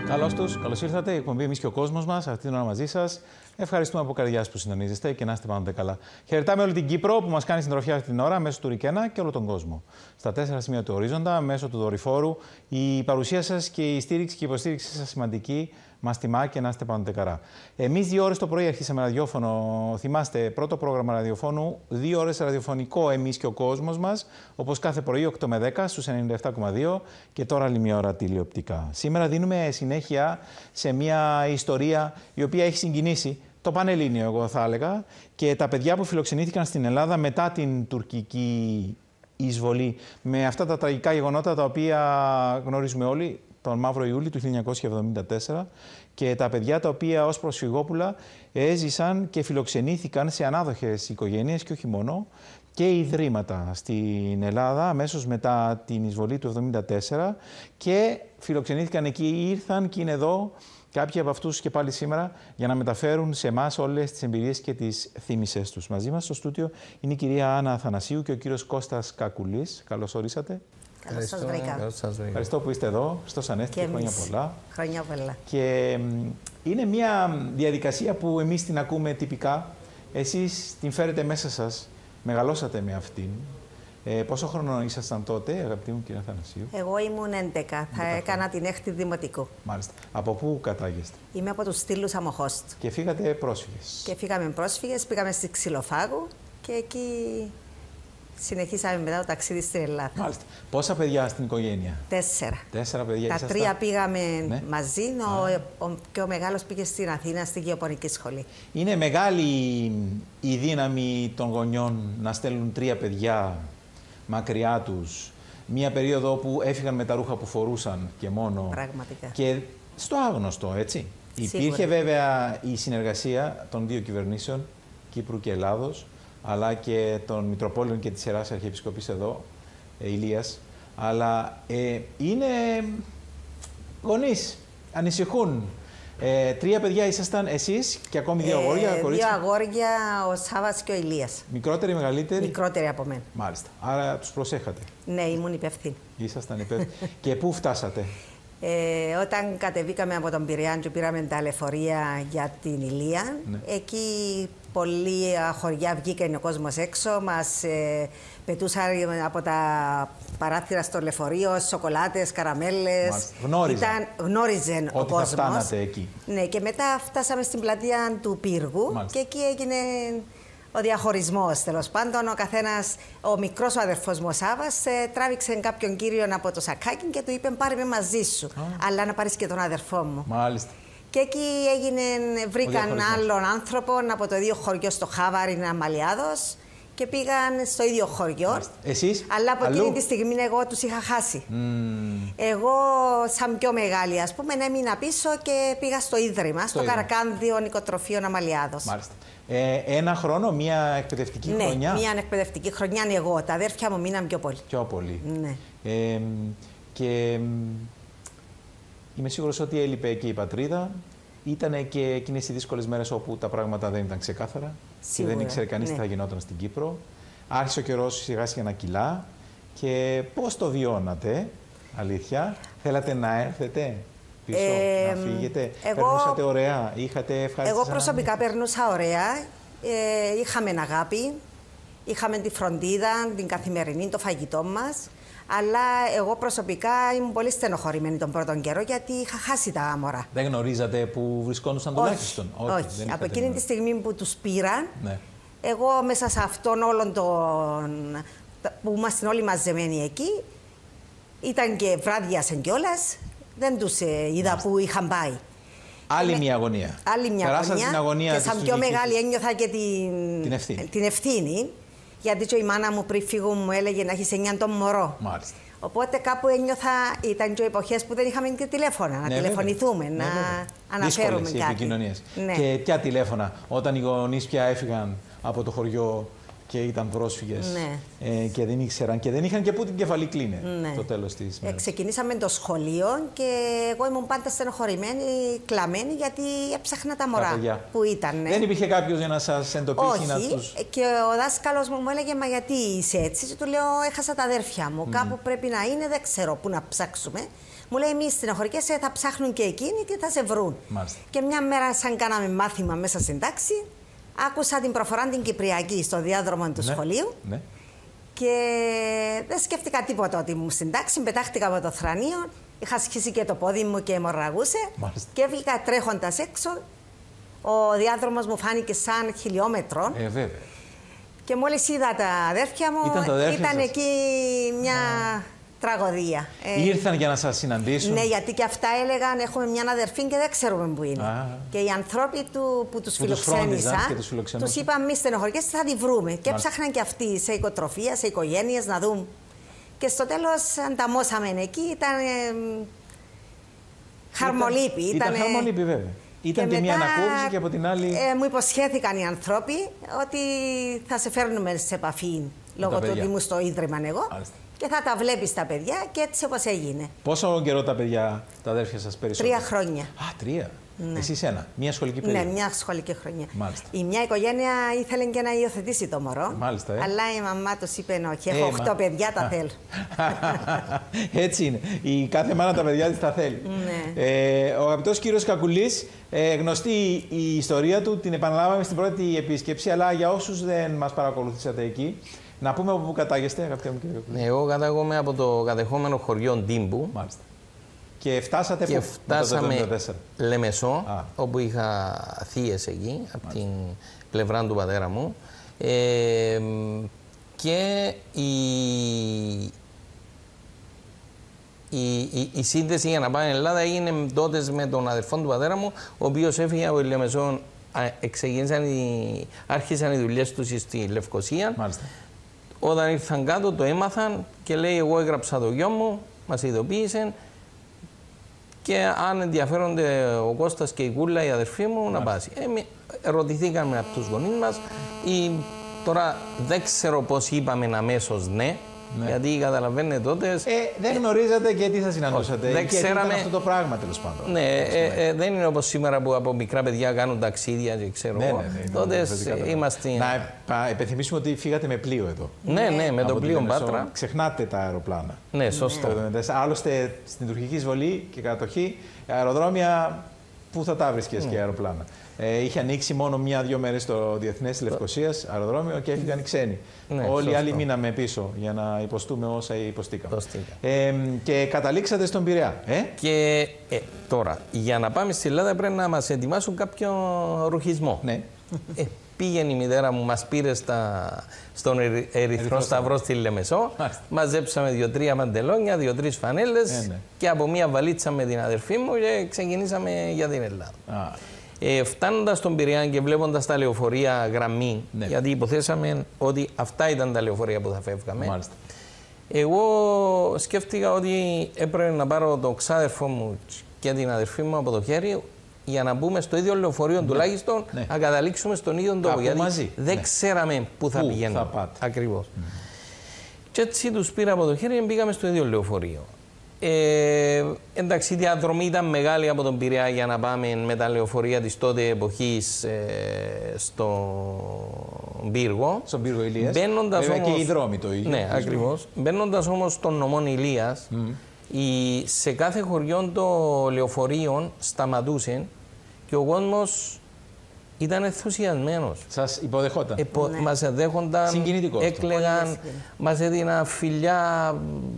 Καλώς τους, καλώς ήρθατε. Η εκπομπή Εμείς και ο κόσμος μας, αυτή την ώρα μαζί σας. Ευχαριστούμε από καρδιάς που συντονίζεστε και να είστε πάντοτε καλά. Χαιρετάμε όλη την Κύπρο που μας κάνει συντροφιά αυτή την ώρα μέσω του Ρικένα και όλο τον κόσμο. Στα 4 σημεία του ορίζοντα, μέσω του δορυφόρου, η παρουσία σας και η στήριξη και η υποστήριξή σας σημαντική. Μας τιμά και να είστε πάντοτε καλά. Εμείς 2 ώρες το πρωί αρχίσαμε ραδιόφωνο. Θυμάστε, πρώτο πρόγραμμα ραδιοφώνου, 2 ώρες ραδιοφωνικό Εμείς και ο κόσμος μας, όπως κάθε πρωί 8 με 10 στους 97,2 και τώρα άλλη μια ώρα τηλεοπτικά. Σήμερα δίνουμε συνέχεια σε μια ιστορία η οποία έχει συγκινήσει το Πανελλήνιο, εγώ θα έλεγα, και τα παιδιά που φιλοξενήθηκαν στην Ελλάδα μετά την τουρκική εισβολή, με αυτά τα τραγικά γεγονότα τα οποία γνωρίζουμε όλοι, τον Μαύρο Ιούλη του 1974, και τα παιδιά τα οποία ως προσφυγόπουλα έζησαν και φιλοξενήθηκαν σε ανάδοχες οικογένειες και όχι μόνο, και ιδρύματα στην Ελλάδα αμέσως μετά την εισβολή του 1974 και φιλοξενήθηκαν εκεί, ήρθαν και είναι εδώ κάποιοι από αυτούς και πάλι σήμερα για να μεταφέρουν σε εμάς όλες τις εμπειρίες και τις θύμησες τους. Μαζί μας στο στούντιο είναι η κυρία Άννα Αθανασίου και ο κύριος Κώστας Κακουλής. Καλώς ορίσατε. Καλώς σας βρήκα. Ευχαριστώ που είστε εδώ. Χριστός Ανέστη, χρόνια πολλά. Χρόνια πολλά. Και είναι μια διαδικασία που εμείς την ακούμε τυπικά. Εσείς την φέρετε μέσα σας, μεγαλώσατε με αυτήν. Πόσο χρόνο ήσασταν τότε, αγαπητή μου κυρία Αθανασίου? Εγώ ήμουν 11. Θα έκανα την 6η δημοτικού. Μάλιστα. Από πού κατάγεστε? Είμαι από τους Στήλους Αμοχώστ. Και φύγατε πρόσφυγες? Και φύγαμε πρόσφυγες, πήγαμε στη Ξυλοφάγου και εκεί συνεχίσαμε μετά το ταξίδι στην Ελλάδα. Μάλιστα. Πόσα παιδιά στην οικογένεια? 4. 4 παιδιά. Τα ήσασταν... 3 πήγαμε μαζί, και ο μεγάλος πήγε στην Αθήνα, στη Γεωπονική Σχολή. Είναι μεγάλη η δύναμη των γονιών να στέλνουν 3 παιδιά μακριά τους, μία περίοδο όπου έφυγαν με τα ρούχα που φορούσαν και μόνο. Πραγματικά. Και στο άγνωστο, έτσι. Σίγουρα. Υπήρχε βέβαια η συνεργασία των 2 κυβερνήσεων, Κύπρου και Ελλάδος, αλλά και των Μητροπόλεων και της Ιεράς Αρχιεπισκοπής εδώ, Ηλίας. Αλλά είναι γονείς, ανησυχούν. 3 παιδιά ήσασταν εσείς και ακόμη 2 αγόρια, κορίτσια. 2 αγόρια, ο Σάββας και ο Ηλίας. Μικρότεροι, μεγαλύτεροι? Μικρότεροι από μένα. Μάλιστα. Άρα τους προσέχατε. Ναι, ήμουν υπεύθυνη. Ήσασταν υπεύθυνοι. Και πού φτάσατε? Όταν κατεβήκαμε από τον Πειραιά και πήραμε τα λεωφορεία για την Ηλία, εκεί πολλοί χωριά βγήκαν ο κόσμος έξω, μας πετούσαν από τα παράθυρα στο λεωφορείο, σοκολάτες, καραμέλες. Γνώριζε ο κόσμος. Όταν φτάνατε εκεί. Ναι, και μετά φτάσαμε στην πλατεία του Πύργου. Μάλιστα. Και εκεί έγινε ο διαχωρισμός, τέλος πάντων. Ο καθένας, ο μικρός ο αδερφός μου, ο Σάββας, τράβηξε κάποιον κύριο από το σακάκι και του είπε: πάρε με μαζί σου. Αλλά να πάρεις και τον αδερφό μου. Μάλιστα. Και εκεί βρήκαν άλλον άνθρωπο από το ίδιο χωριό στο Χάβαρη, Αμαλιάδος, και πήγαν στο ίδιο χωριό. Μάλιστα. Εσείς? Αλλά από αλλού? εκείνη τη στιγμή εγώ τους είχα χάσει. Εγώ, σαν πιο μεγάλη, ας πούμε, έμεινα πίσω και πήγα στο Ίδρυμα, στο Καρακάνδιο Νοικοτροφείο Αμαλιάδος. Μάλιστα. 1 χρόνο, μία εκπαιδευτική χρονιά? Ναι, μία εκπαιδευτική χρονιά εγώ. Τα αδέρφια μου μείναν πιο πολύ. Πιο πολύ. Ναι. Και είμαι σίγουρος ότι έλειπε και η πατρίδα. Ήταν και εκείνες οι δύσκολες μέρες όπου τα πράγματα δεν ήταν ξεκάθαρα. Σίγουρα, και δεν ήξερε κανείς τι θα γινόταν στην Κύπρο. Άρχισε ο καιρός σιγά σιγά να κυλά. Και πώς το βιώνατε, αλήθεια? Θέλατε να έρθετε πίσω, να φύγετε? Περνούσατε ωραία? Είχατε ευχάριστες? Εγώ προσωπικά περνούσα ωραία. Είχαμε αγάπη, είχαμε τη φροντίδα, την καθημερινή, το φαγητό μας. Αλλά εγώ προσωπικά ήμουν πολύ στενοχωρημένη τον πρώτον καιρό, γιατί είχα χάσει τα μωρά. Δεν γνωρίζατε που βρισκόντουσαν τουλάχιστον? Όχι. Από εκείνη τη στιγμή που τους πήραν, εγώ μέσα σε αυτόν όλον τον... που ήμασταν όλοι μαζεμένοι εκεί, ήταν και βράδιασαν κιόλας, δεν τους είδα που είχαν πάει. Άλλη μια αγωνία. Άλλη μια αγωνία. Την αγωνία και σαν πιο μεγάλη ένιωθα και την ευθύνη. Γιατί και η μάνα μου πριν φύγω μου έλεγε να έχεις 9 το μωρό. Μάλιστα. Οπότε κάπου ένιωθα, ήταν και εποχές που δεν είχαμε και τηλέφωνα, να τηλεφωνηθούμε, να αναφέρουμε κάτι. κάτι. Επικοινωνίες. Και ποια τηλέφωνα, όταν οι γονείς πια έφυγαν από το χωριό και ήταν πρόσφυγες Ναι. και δεν ήξεραν και δεν είχαν και πού την κεφαλή κλείνε Ναι. το τέλος της μέρας. Ξεκινήσαμε το σχολείο και εγώ ήμουν πάντα στενοχωρημένη, κλαμμένη, γιατί έψαχνα τα μωρά που ήταν. Δεν υπήρχε κάποιος για να σας εντοπίσει? Όχι. Να τους... Και ο δάσκαλος μου έλεγε, μα γιατί είσαι έτσι? Και του λέω, έχασα τα αδέρφια μου. Κάπου πρέπει να είναι, δεν ξέρω πού να ψάξουμε. Μου λέει, εμείς στενοχωρικές θα ψάχνουν και εκείνοι και θα σε βρουν. Μάλιστα. Και μια μέρα, σαν κάναμε μάθημα μέσα στην τάξη, άκουσα την προφορά την Κυπριακή στο διάδρομο του σχολείου. Ναι. Και δεν σκέφτηκα τίποτα ότι ήμουν στην τάξη. Πετάχτηκα από το θρανείο, είχα σχίσει και το πόδι μου και αιμορραγούσε. Μάλιστα. Και έβγηκα τρέχοντας έξω. Ο διάδρομος μου φάνηκε σαν χιλιόμετρο. Βέβαια. Και μόλις είδα τα αδέρφια μου, ήταν εκεί μια τραγωδία. Ήρθαν για να σας συναντήσουν? Ναι, γιατί και αυτά έλεγαν, έχουμε μια αδερφή και δεν ξέρουμε που είναι. Και οι άνθρωποι που τους φιλοξένησαν, τους είπαν, μη στενοχωρικές, θα τη βρούμε. Και έψαχναν και αυτοί σε οικοτροφία, σε οικογένειες να δουν. Και στο τέλος ανταμώσαμε εκεί, ήταν χαρμολύπη. Ήταν χαρμολύπη, βέβαια. Ήταν και μια ανακούφιση και από την άλλη... μου υποσχέθηκαν οι άνθρωποι ότι θα σε φέρνουμε σε επαφή λόγω του ότι ήμουν στο ίδρυμα εγώ. Μάλιστα. Και θα τα βλέπεις τα παιδιά και έτσι όπως έγινε. Πόσο καιρό τα παιδιά, τα αδέρφια σας περισσότερο? 3 χρόνια. Α, 3. Ναι. Εσείς ένα. Μια σχολική περίοδο. Ναι, μια σχολική χρονιά. Μάλιστα. Η μια οικογένεια ήθελε και να υιοθετήσει το μωρό. Μάλιστα. Αλλά η μαμά τους είπε όχι, έχω 8 παιδιά, τα θέλω. Έτσι είναι. Η κάθε μάνα τα παιδιά της τα θέλει. Ναι. Ο αγαπητός κύριος Κακουλής, γνωστή η ιστορία του, την επαναλάβαμε στην πρώτη επίσκεψη, αλλά για όσους δεν μας παρακολουθήσατε εκεί, να πούμε από πού κατάγεστε, αγαπητέ μου κύριε Κακουλή. Εγώ κατάγομαι από το κατεχόμενο χωριό Ντίμπου. Μάλιστα. Και φτάσατε και φτάσαμε το Λεμεσό, όπου είχα θείες εκεί, από την πλευρά του πατέρα μου. Και η σύνδεση για να πάμε στην Ελλάδα έγινε τότε με τον αδερφό του πατέρα μου, ο οποίος έφυγε από τη Λεμεσό, άρχισαν οι δουλειές τους στη Λευκοσία. Μάλιστα. Όταν ήρθαν κάτω το έμαθαν και λέει, εγώ έγραψα το γιο μου, μας ειδοποίησε. Και αν ενδιαφέρονται ο Κώστας και η Κούλα, οι αδερφοί μου, να πάσει. Ρωτηθήκαμε από τους γονείς μας. Τώρα δεν ξέρω πώς είπαμε αμέσως ναι. Γιατί καταλαβαίνετε τότε. Δεν γνωρίζατε και τι θα συναντούσατε. Δεν ξέραμε αυτό το πράγμα τέλος πάντων. Ναι, δεν είναι όπως σήμερα που από μικρά παιδιά κάνουν ταξίδια και ξέρω εγώ. Τότε είμαστε. Να υπενθυμίσουμε ότι φύγατε με πλοίο εδώ. Ναι, με το πλοίο Πάτρα. Ξεχνάτε τα αεροπλάνα. Ναι, σωστό. Άλλωστε στην τουρκική εισβολή και κατοχή, αεροδρόμια πού θα τα βρίσκες και αεροπλάνα. Είχε ανοίξει μόνο 1-2 μέρες το Διεθνές Λευκοσίας αεροδρόμιο και έφυγαν οι ξένοι. Όλοι οι άλλοι μείναμε πίσω για να υποστούμε όσα υποστήκαμε. Και καταλήξατε στον Πειραιά. Και τώρα, για να πάμε στη Ελλάδα πρέπει να μας ετοιμάσουν κάποιο ρουχισμό. Ναι. Πήγαινε η μητέρα μου, μας πήρε στον Ερυθρό Σταυρό στη Λεμεσό. Μαζέψαμε 2-3 μαντελόνια, 2-3 φανέλες και από μία βαλίτσα με την αδερφή μου και ξεκινήσαμε για την Ελλάδα. Φτάνοντας στον Πειραιά και βλέποντας τα λεωφορεία γραμμή, γιατί υποθέσαμε ότι αυτά ήταν τα λεωφορεία που θα φεύγαμε. Μάλιστα. Εγώ σκέφτηκα ότι έπρεπε να πάρω τον ξάδερφό μου και την αδερφή μου από το χέρι για να μπούμε στο ίδιο λεωφορείο τουλάχιστον, να καταλήξουμε στον ίδιο τόπο. Γιατί μαζί. δεν ξέραμε πού θα πηγαίνουμε. Ακριβώς. Και έτσι τους πήρα από το χέρι και πήγαμε στο ίδιο λεωφορείο. Εντάξει, η διαδρομή ήταν μεγάλη από τον Πειραιά για να πάμε με τα λεωφορεία της τότε εποχής στον Πύργο. Στον Πύργο Ηλίας. Βέβαια όμως, και οι δρόμοι το ίδιο. Ναι, ακριβώς. Μπαίνοντας όμως στον νομόν Ηλίας, σε κάθε χωριό των λεωφορείων σταματούσε και ο κόσμος ήταν ενθουσιασμένος. Σας υποδεχόταν. Μας δέχονταν, έκλαιγαν, μας έδιναν φιλιά,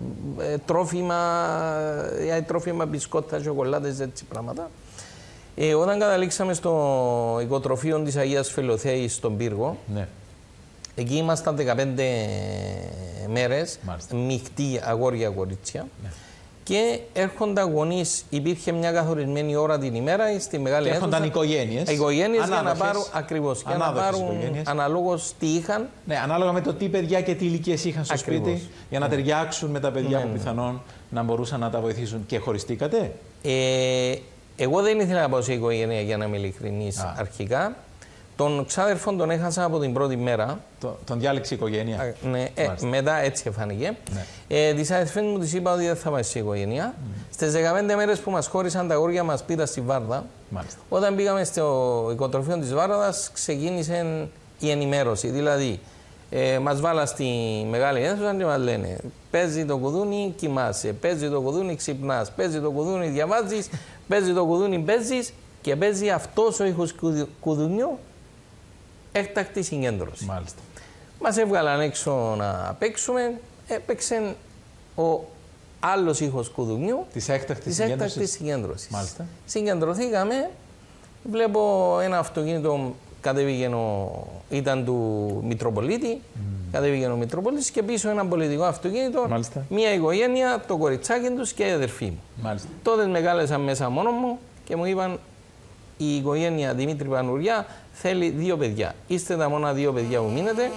τρόφιμα, μπισκότα, σοκολάτες, έτσι πράγματα. Όταν καταλήξαμε στο οικοτροφείο της Αγίας Φελοθέης στον Πύργο, εκεί ήμασταν 15 μέρες, μειχτή αγόρια-κορίτσια. Και έρχονταν γονείς, υπήρχε μια καθορισμένη ώρα την ημέρα στη μεγάλη αίθουσα. Έρχονταν οικογένειες. Οικογένειες για να πάρουν, ακριβώς, για να πάρουν αναλόγως τι είχαν. Ναι, ανάλογα με το τι παιδιά και τι ηλικίες είχαν στο σπίτι, για να ταιριάξουν με τα παιδιά που πιθανόν να μπορούσαν να τα βοηθήσουν. Και χωριστήκατε. Εγώ δεν ήθελα να πάω σε οικογένεια για να είμαι ειλικρινής αρχικά. Τον ξάδερφον τον έχασα από την πρώτη μέρα. Τον διάλεξε η οικογένεια. Ναι, μετά έτσι εφάνηκε. Ναι. Τις αδερφές μου τις είπα ότι δεν θα πάει σε οικογένεια. Στις 15 μέρες που μας χώρισαν τα αγόρια μας πήρα στη Βάρδα. Μάλιστα. Όταν πήγαμε στο οικοτροφείο της Βάρδας ξεκίνησε η ενημέρωση. Δηλαδή, μας βάλα στη μεγάλη αίθουσα και μας λένε παίζει το κουδούνι, κοιμάσαι, παίζει το κουδούνι, ξυπνάς, παίζει το κουδούνι, διαβάζεις, παίζει το κουδούνι, παίζεις και παίζει αυτός ο ήχος κουδουνιού έκτακτη συγκέντρωση. Μάλιστα. Μας έβγαλαν έξω να παίξουμε, έπαιξε ο άλλος ήχος κουδουνιού της έκτακτης συγκέντρωσης. Μάλιστα. Συγκεντρωθήκαμε, βλέπω ένα αυτοκίνητο κατέβηκε ήταν του Μητροπολίτη, κατέβηκε ο Μητροπολίτης και πίσω ένα πολιτικό αυτοκίνητο, μάλιστα, μία οικογένεια, το κοριτσάκι τους και η αδερφή μου. Μάλιστα. Τότε μεγάλεσα μέσα μόνο μου και μου είπαν η οικογένεια Δημήτρη Πανουριά θέλει 2 παιδιά. Είστε τα μόνα 2 παιδιά που μείνετε,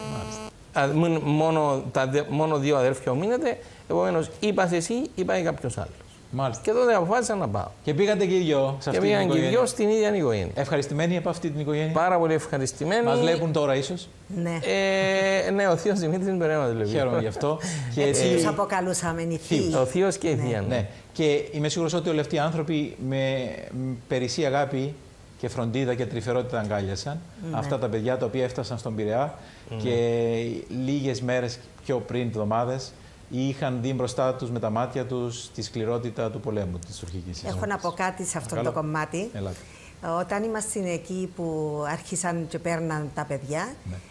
μόνο 2 αδέρφια που μείνετε, επομένως είπα εσύ ή πάει κάποιος άλλος. Μάλιστα. Και τότε αποφάσισα να πάω. Και πήγατε και οι δυο σε αυτή την οικογένεια. Και πήγαν και οι δυο στην ίδια οικογένεια. Ευχαριστημένοι από αυτή την οικογένεια. Πάρα πολύ ευχαριστημένοι. Μας βλέπουν τώρα ίσως. Ναι. Ναι, ο θείος Δημήτρης μπορεί να το χαίρομαι γι' αυτό. Και έτσι τους αποκαλούσαμε οι θείοι. Ο θείος και η θεία. Ναι. Και είμαι σίγουρος ότι όλοι αυτοί οι άνθρωποι με περισσή αγάπη και φροντίδα και τρυφερότητα αγκάλιασαν αυτά τα παιδιά τα οποία έφτασαν στον Πειραιά και λίγες μέρες πιο πριν, εβδομάδες, είχαν δει μπροστά τους με τα μάτια τους τη σκληρότητα του πολέμου της τουρκικής. Έχω να πω κάτι σε αυτό το κομμάτι. Ελάτε. Όταν ήμασταν εκεί που άρχισαν και παίρναν τα παιδιά,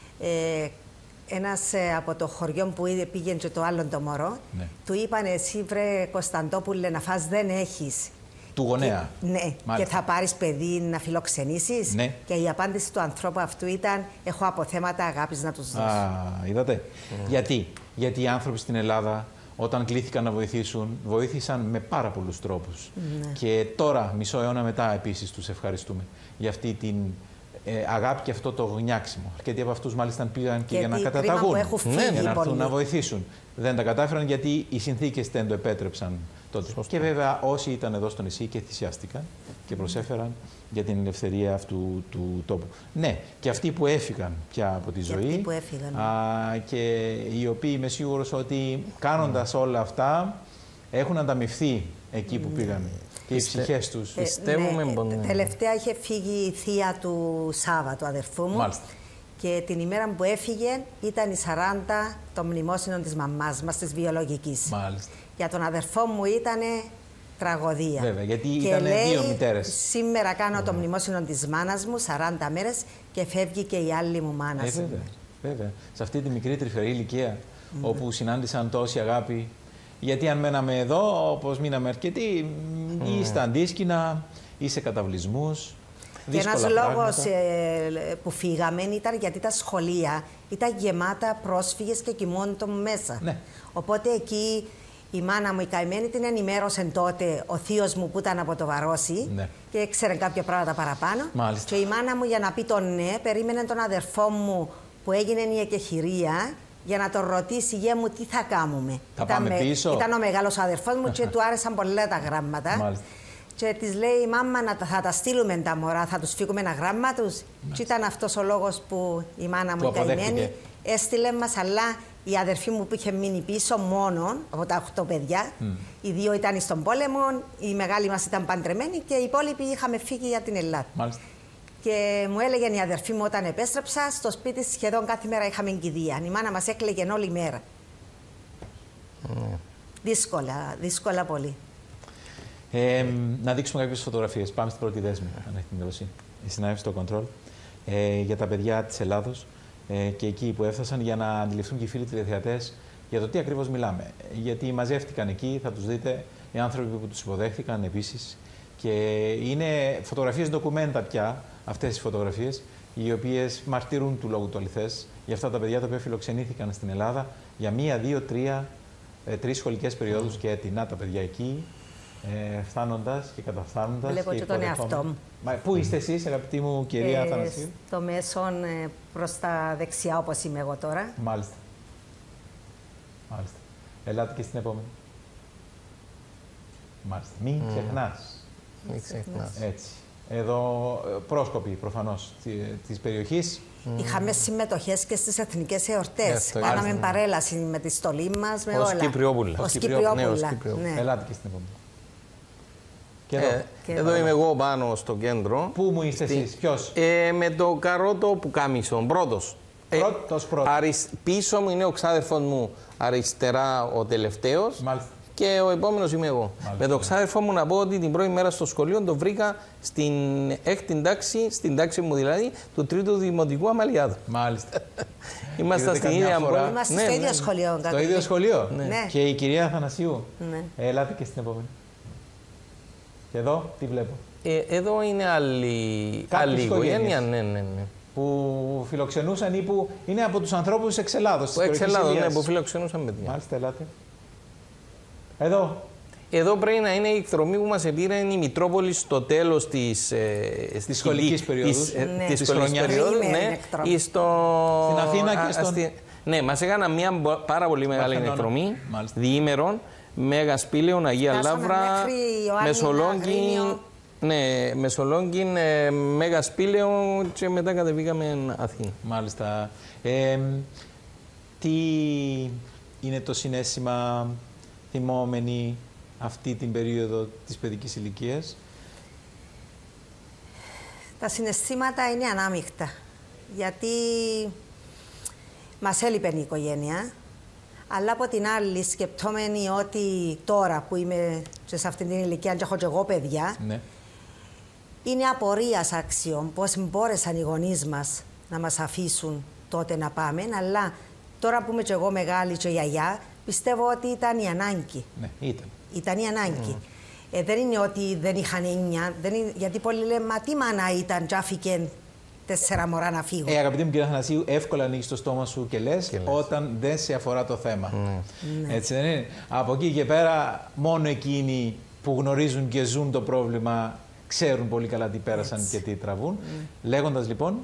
ένας από το χωριό που πήγαινε και το άλλο το μωρό, του είπαν εσύ βρε Κωνσταντόπουλε να φας δεν έχεις. Του γονέα. Ναι, και θα πάρεις παιδί να φιλοξενήσεις. Ναι. Και η απάντηση του ανθρώπου αυτού ήταν έχω αποθέματα αγάπης να τους δώσω. Είδατε. Γιατί οι άνθρωποι στην Ελλάδα όταν κλήθηκαν να βοηθήσουν, βοήθησαν με πάρα πολλούς τρόπους. Και τώρα, μισό αιώνα μετά, επίσης τους ευχαριστούμε για αυτή την αγάπη και αυτό το γνιάξιμο. Αρκετοί από αυτούς μάλιστα πήγαν και για να καταταγούν, για να έρθουν να βοηθήσουν. Δεν τα κατάφεραν γιατί οι συνθήκες δεν το επέτρεψαν τότε. Και βέβαια όσοι ήταν εδώ στο νησί και θυσιάστηκαν και προσέφεραν για την ελευθερία αυτού του τόπου. Ναι, και αυτοί που έφυγαν πια από τη ζωή και οι οποίοι είμαι σίγουρος ότι κάνοντας όλα αυτά έχουν ανταμοιφθεί εκεί που πήγαν και οι ψυχές τους. Τελευταία είχε φύγει η θεία του Σάβα, του αδερφού μου. Μάλιστα. Και την ημέρα που έφυγε ήταν οι 40 των μνημόσυνων της μαμάς μας, της βιολογικής. Μάλιστα. Για τον αδερφό μου ήταν τραγωδία. Βέβαια, γιατί ήταν 2 μητέρες. Σήμερα κάνω το μνημόσυνο της μάνας μου, 40 μέρες, και φεύγει και η άλλη μου μάνα. Βέβαια. Σε αυτή τη μικρή τρυφερή ηλικία, όπου συνάντησαν τόση αγάπη. Γιατί αν μέναμε εδώ, όπως μείναμε αρκετοί, ή στα αντίσκηνα, ή σε καταβλισμούς. Και ένας λόγος που φύγαμε ήταν γιατί τα σχολεία ήταν γεμάτα πρόσφυγες και κοιμούνταν μέσα. Ναι. Οπότε εκεί η μάνα μου η καημένη την ενημέρωσε τότε ο θείος μου που ήταν από το Βαρόσι και ήξερε κάποια πράγματα παραπάνω. Μάλιστα. Και η μάνα μου για να πει το ναι περίμενε τον αδερφό μου που έγινε η εκεχηρία για να τον ρωτήσει γε μου τι θα κάνουμε. Θα πάμε πίσω. Ήταν ο μεγάλος αδερφός μου και του άρεσαν πολλά τα γράμματα. Μάλιστα. Και της λέει η μάμα θα τα στείλουμε τα μωρά, θα τους φύγουμε ένα γράμμα τους. Και ήταν αυτός ο λόγος που η μάνα μου η καημένη έστειλε μας, αλλά η αδερφή μου που είχε μείνει πίσω μόνον από τα 8 παιδιά, οι 2 ήταν στον πόλεμο, η μεγάλη μας ήταν παντρεμένη και οι υπόλοιποι είχαμε φύγει για την Ελλάδα. Μάλιστα. Και μου έλεγε η αδερφή μου όταν επέστρεψα, στο σπίτι σχεδόν κάθε μέρα είχαμε κηδεία. Η μάνα μας έκλαιγε όλη μέρα. Δύσκολα πολύ. Να δείξουμε κάποιες φωτογραφίες. Πάμε στην πρώτη δέσμη, αν έχει την καλοσύνη. Η συνάδελφη στο κοντρόλ για τα παιδιά της Ελλάδος και εκεί που έφτασαν για να αντιληφθούν και οι φίλοι τηλεθεατές για το τι ακριβώς μιλάμε. Γιατί μαζεύτηκαν εκεί, θα τους δείτε, οι άνθρωποι που τους υποδέχτηκαν επίσης. Και είναι φωτογραφίες ντοκουμέντα πια, αυτές οι φωτογραφίες, οι οποίες μαρτυρούν του λόγου του αληθές για αυτά τα παιδιά τα οποία φιλοξενήθηκαν στην Ελλάδα για 1, 2, 3 σχολικές περιόδους και έτη. Να τα παιδιά εκεί. Φτάνοντας και καταφθάνοντας. Βλέπω και τον εαυτό μου. Πού είστε εσείς, αγαπητή μου κυρία Αθανασίου? Στο μέσον προς τα δεξιά, όπως είμαι εγώ τώρα. Μάλιστα. Ελάτε και στην επόμενη. Μάλιστα. Μην ξεχνάς. Μην ξεχνάς. Έτσι. Εδώ πρόσκοποι προφανώς της περιοχής. Είχαμε συμμετοχές και στις εθνικές εορτές. Κάναμε παρέλαση με τη στολή μας, με όλα. Ως Κυπριόπουλα. Ναι. Ελάτε και στην επόμενη. Και εδώ είμαι εγώ πάνω στο κέντρο. Πού μου είστε εσείς, ποιος? Με το καρότο που κάμισον, πρώτος. Πίσω μου είναι ο ξάδερφος μου, αριστερά ο τελευταίος. Μάλιστα. Και ο επόμενος είμαι εγώ. Μάλιστα. Με το ξάδερφο μου να πω ότι την πρώτη μέρα στο σχολείο το βρήκα στην 6η τάξη, στην τάξη μου δηλαδή, του 3ου Δημοτικού Αμαλιάδου. Μάλιστα. Ήμασταν στην ίδια πόλη. Είμαστε στο ίδιο σχολείο. Στο ίδιο σχολείο. Ναι. Και η κυρία Αθανασίου. Ναι. Ελάτε και στην επόμενη. Και εδώ τι βλέπω? Εδώ είναι άλλη οικογένεια. Ναι. Που φιλοξενούσαν ή που είναι από τους ανθρώπους της Εξελάδος. Ναι, που φιλοξενούσαν παιδιά. Μάλιστα, ελάτε. Εδώ. Εδώ πρέπει να είναι η εκδρομή που μας επήρε η Μητρόπολη στο τέλος της σχολικής περίοδου. Της χρονιάς. Ναι, στην Αθήνα και στον... Ναι, μας έκανα μια πάρα πολύ μεγάλη εκδρομή, διήμερον, Μέγα Σπήλαιον, Αγία Λαύρα, Μεσολόγγι. Ναι, Μεσολόγγι, Μέγα Σπήλαιον και μετά κατεβήκαμε Αθήνα. Μάλιστα. Τι είναι το συναίσθημα θυμόμενοι αυτή την περίοδο της παιδικής ηλικίας? Τα συναισθήματα είναι ανάμεικτα. Γιατί μας έλειπε η οικογένεια. Αλλά από την άλλη, σκεπτόμενοι ότι τώρα που είμαι και σε αυτήν την ηλικία και έχω και εγώ παιδιά, ναι, είναι απορίας άξιων πώς μπόρεσαν οι γονείς μας να μας αφήσουν τότε να πάμε. Αλλά τώρα που είμαι και εγώ μεγάλη και γιαγιά, πιστεύω ότι ήταν η ανάγκη. Ναι, ήταν. Ήταν η ανάγκη. Δεν είναι ότι δεν είχαν έννοια, γιατί πολλοί λένε μα τι μάνα ήταν και άφηκε 4 μωρά να φύγουν. Αγαπητή μου κυρία Αθανασίου, εύκολα ανοίγεις το στόμα σου και λες όταν δεν σε αφορά το θέμα. Ναι. Έτσι δεν είναι? Από εκεί και πέρα μόνο εκείνοι που γνωρίζουν και ζουν το πρόβλημα ξέρουν πολύ καλά τι πέρασαν και τι τραβούν. Λέγοντας λοιπόν...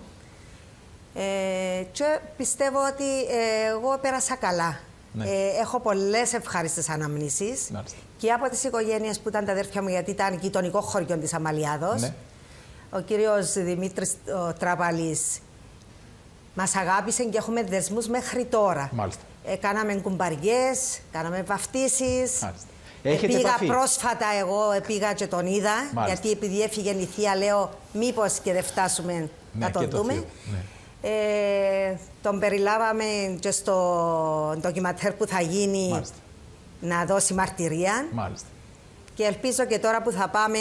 και πιστεύω ότι εγώ πέρασα καλά. Ναι. Έχω πολλές ευχάριστες αναμνήσεις και από τις οικογένειες που ήταν τα αδέρφια μου, γιατί ήταν γειτονικό χωριό της Αμαλιάδος. Ναι. Ο κύριος Δημήτρης Τραπαλής μας αγάπησε και έχουμε δεσμούς μέχρι τώρα. Μάλιστα. Κάναμε κουμπαριές, κάναμε βαφτίσεις. Πήγα πρόσφατα εγώ, πήγα και τον είδα. Μάλιστα. Γιατί επειδή έφυγε η θεία, λέω μήπως και δεν φτάσουμε να τον δούμε. Τον περιλάβαμε και στο ντοκιματέρ που θα γίνει. Μάλιστα. Να δώσει μαρτυρία. Μάλιστα. Και ελπίζω και τώρα που θα πάμε